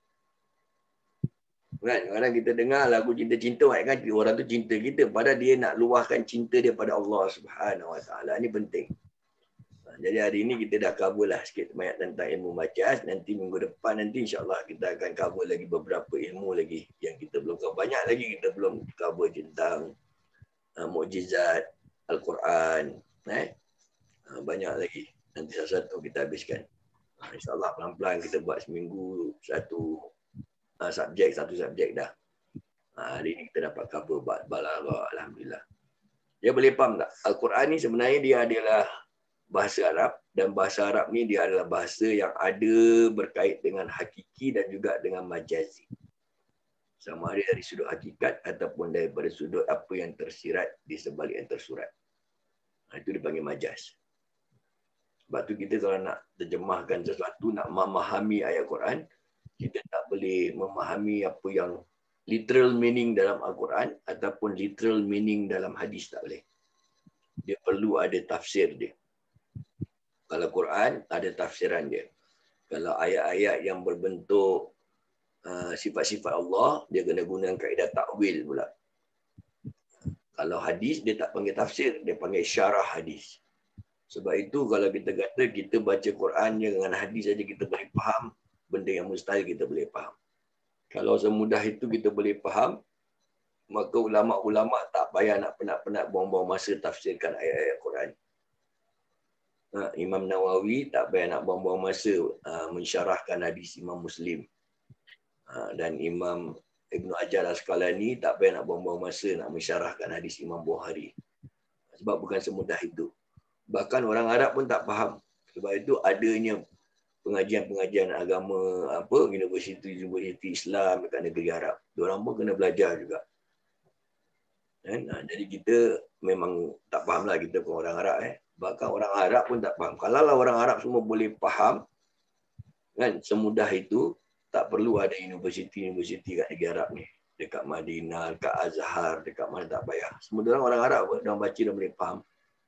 Kan? Kadang kita dengar lagu cinta-cinta, kan orang tu cinta kita. Padahal dia nak luahkan cinta dia pada Allah Subhanahu Wa Taala. Ini penting. Jadi hari ini kita dah cover lah sikit banyak tentang ilmu majaz. Nanti minggu depan nanti insyaAllah kita akan cover lagi beberapa ilmu lagi yang kita belum cover. Banyak lagi kita belum cover tentang uh, mukjizat Al-Quran. Eh? Uh, banyak lagi. Nanti satu-satu kita habiskan. Uh, InsyaAllah pelan-pelan kita buat seminggu satu uh, subjek, satu subjek dah. Uh, hari ini kita dapat cover balaghah. Alhamdulillah. Dia boleh faham tak? Al-Quran ni sebenarnya dia adalah bahasa Arab, dan bahasa Arab ni dia adalah bahasa yang ada berkait dengan hakiki dan juga dengan majazi. Sama ada dari sudut hakikat ataupun daripada sudut apa yang tersirat di sebalik yang tersurat. Itu dipanggil majaz. Sebab tu kita kalau nak terjemahkan sesuatu, nak memahami ayat Quran, kita tak boleh memahami apa yang literal meaning dalam Al-Quran ataupun literal meaning dalam hadis, tak boleh. Dia perlu ada tafsir dia. Kalau Quran, ada tafsiran dia. Kalau ayat-ayat yang berbentuk uh, sifat-sifat Allah, dia kena gunakan kaedah takwil pula. Kalau hadis, dia tak panggil tafsir, dia panggil syarah hadis. Sebab itu kalau kita kata kita baca Quran dengan hadis saja kita boleh faham, benda yang mustahil kita boleh faham. Kalau semudah itu kita boleh faham, maka ulama-ulama tak payah nak penat-penat buang-buang masa tafsirkan ayat-ayat Quran. Ha, Imam Nawawi tak payah nak buang-buang masa uh, mensyarahkan hadis Imam Muslim. Ha, dan Imam Ibn Hajar Al-Asqalani tak payah nak buang-buang masa nak mensyarahkan hadis Imam Bukhari. Sebab bukan semudah itu. Bahkan orang Arab pun tak faham. Sebab itu adanya pengajian-pengajian agama, apa universiti-universiti Islam dekat negeri Arab. Diorang pun kena belajar juga. Kan? Ha, jadi kita memang tak fahamlah kita pun orang Arab. Eh. Bahkan orang Arab pun tak faham. Kalau orang Arab semua boleh faham, kan, semudah itu, tak perlu ada universiti-universiti kat negeri Arab ni. Dekat Madinah, dekat Azhar, dekat mana tak payah. Semua orang orang Arab pun, orang baca dan boleh faham.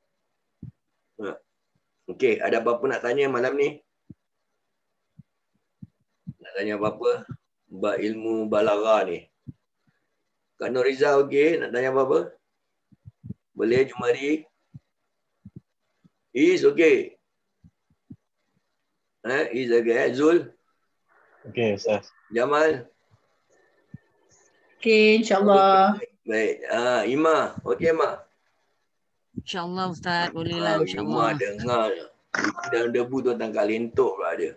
Ha. Okey, ada apa-apa nak tanya malam ni? Nak tanya apa-apa? Bab ilmu balaghah ni. Kak Nur Rizal okey, nak tanya apa-apa? Boleh jumari? Is okay. Eh, is okay. Zul? Okey, Ustaz. Jamal? Okey, insyaAllah. Baik. Ah, Ima. Okey, Mak. InsyaAllah Ustaz. Ah, Bolehlah Ima insyaAllah. dengar. Dan debu tu tangkap lentok pula dia.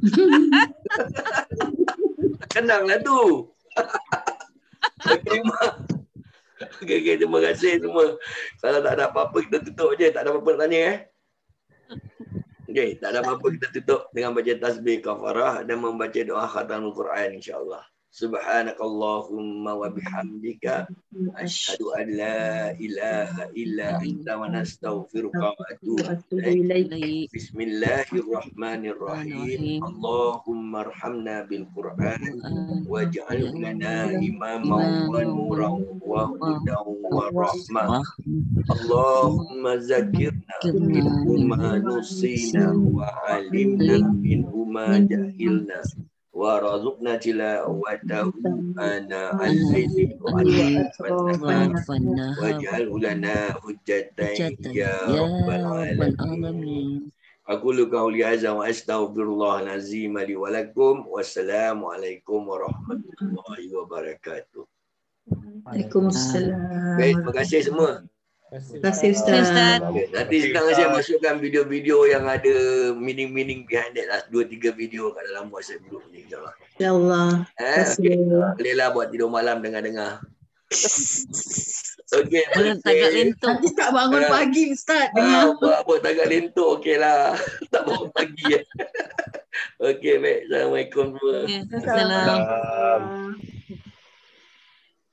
Kenanglah tu. Okey, Mak. Okey, okay, terima kasih semua. Kalau tak ada apa-apa, kita tutup je. Tak ada apa-apa nak tanya, eh? Okey, tak ada apa-apa, kita tutup dengan baca tasbih kafarah dan membaca doa khatamul Quran insya-Allah. Subhanakallahumma wa bihamdika asyhadu an la ilaha illa anta wa nastaghfiruka wa atubu ilaik. Bismillahirrahmanirrahim. Allahumma arhamna bil Quran waj'al lana imaman wa nuran wa hudan wa rahmah. Allahumma zakirna minhu ma nusina wa alimna minhu ma jahilna wa razukna tilawatahu ana al-layli wa waj'al lana hujjatan ya rabbal alamin. Aqulu qawli hadza wa astaghfirullahal azim li wa lakum. Wassalamu alaikum warahmatullahi wabarakatuh. Waalaikumsalam. Baik, terima kasih semua. Terima kasih Ustaz. Okay, nanti sekarang saya masukkan video-video yang ada meaning-meaning behind that lah. Dua tiga video kat dalam WhatsApp group ni insyaAllah. InsyaAllah. Eh, okay. Bolehlah buat tidur malam dengar-dengar. Okey, Jangan tagak lentok. Nanti tak bangun Ah. pagi Ustaz. Ah, Dengar. buat apa tagak lentok okeylah. Tak bangun pagi. Okey, baik. Assalamualaikum semua. Okay. Assalamualaikum. Salam.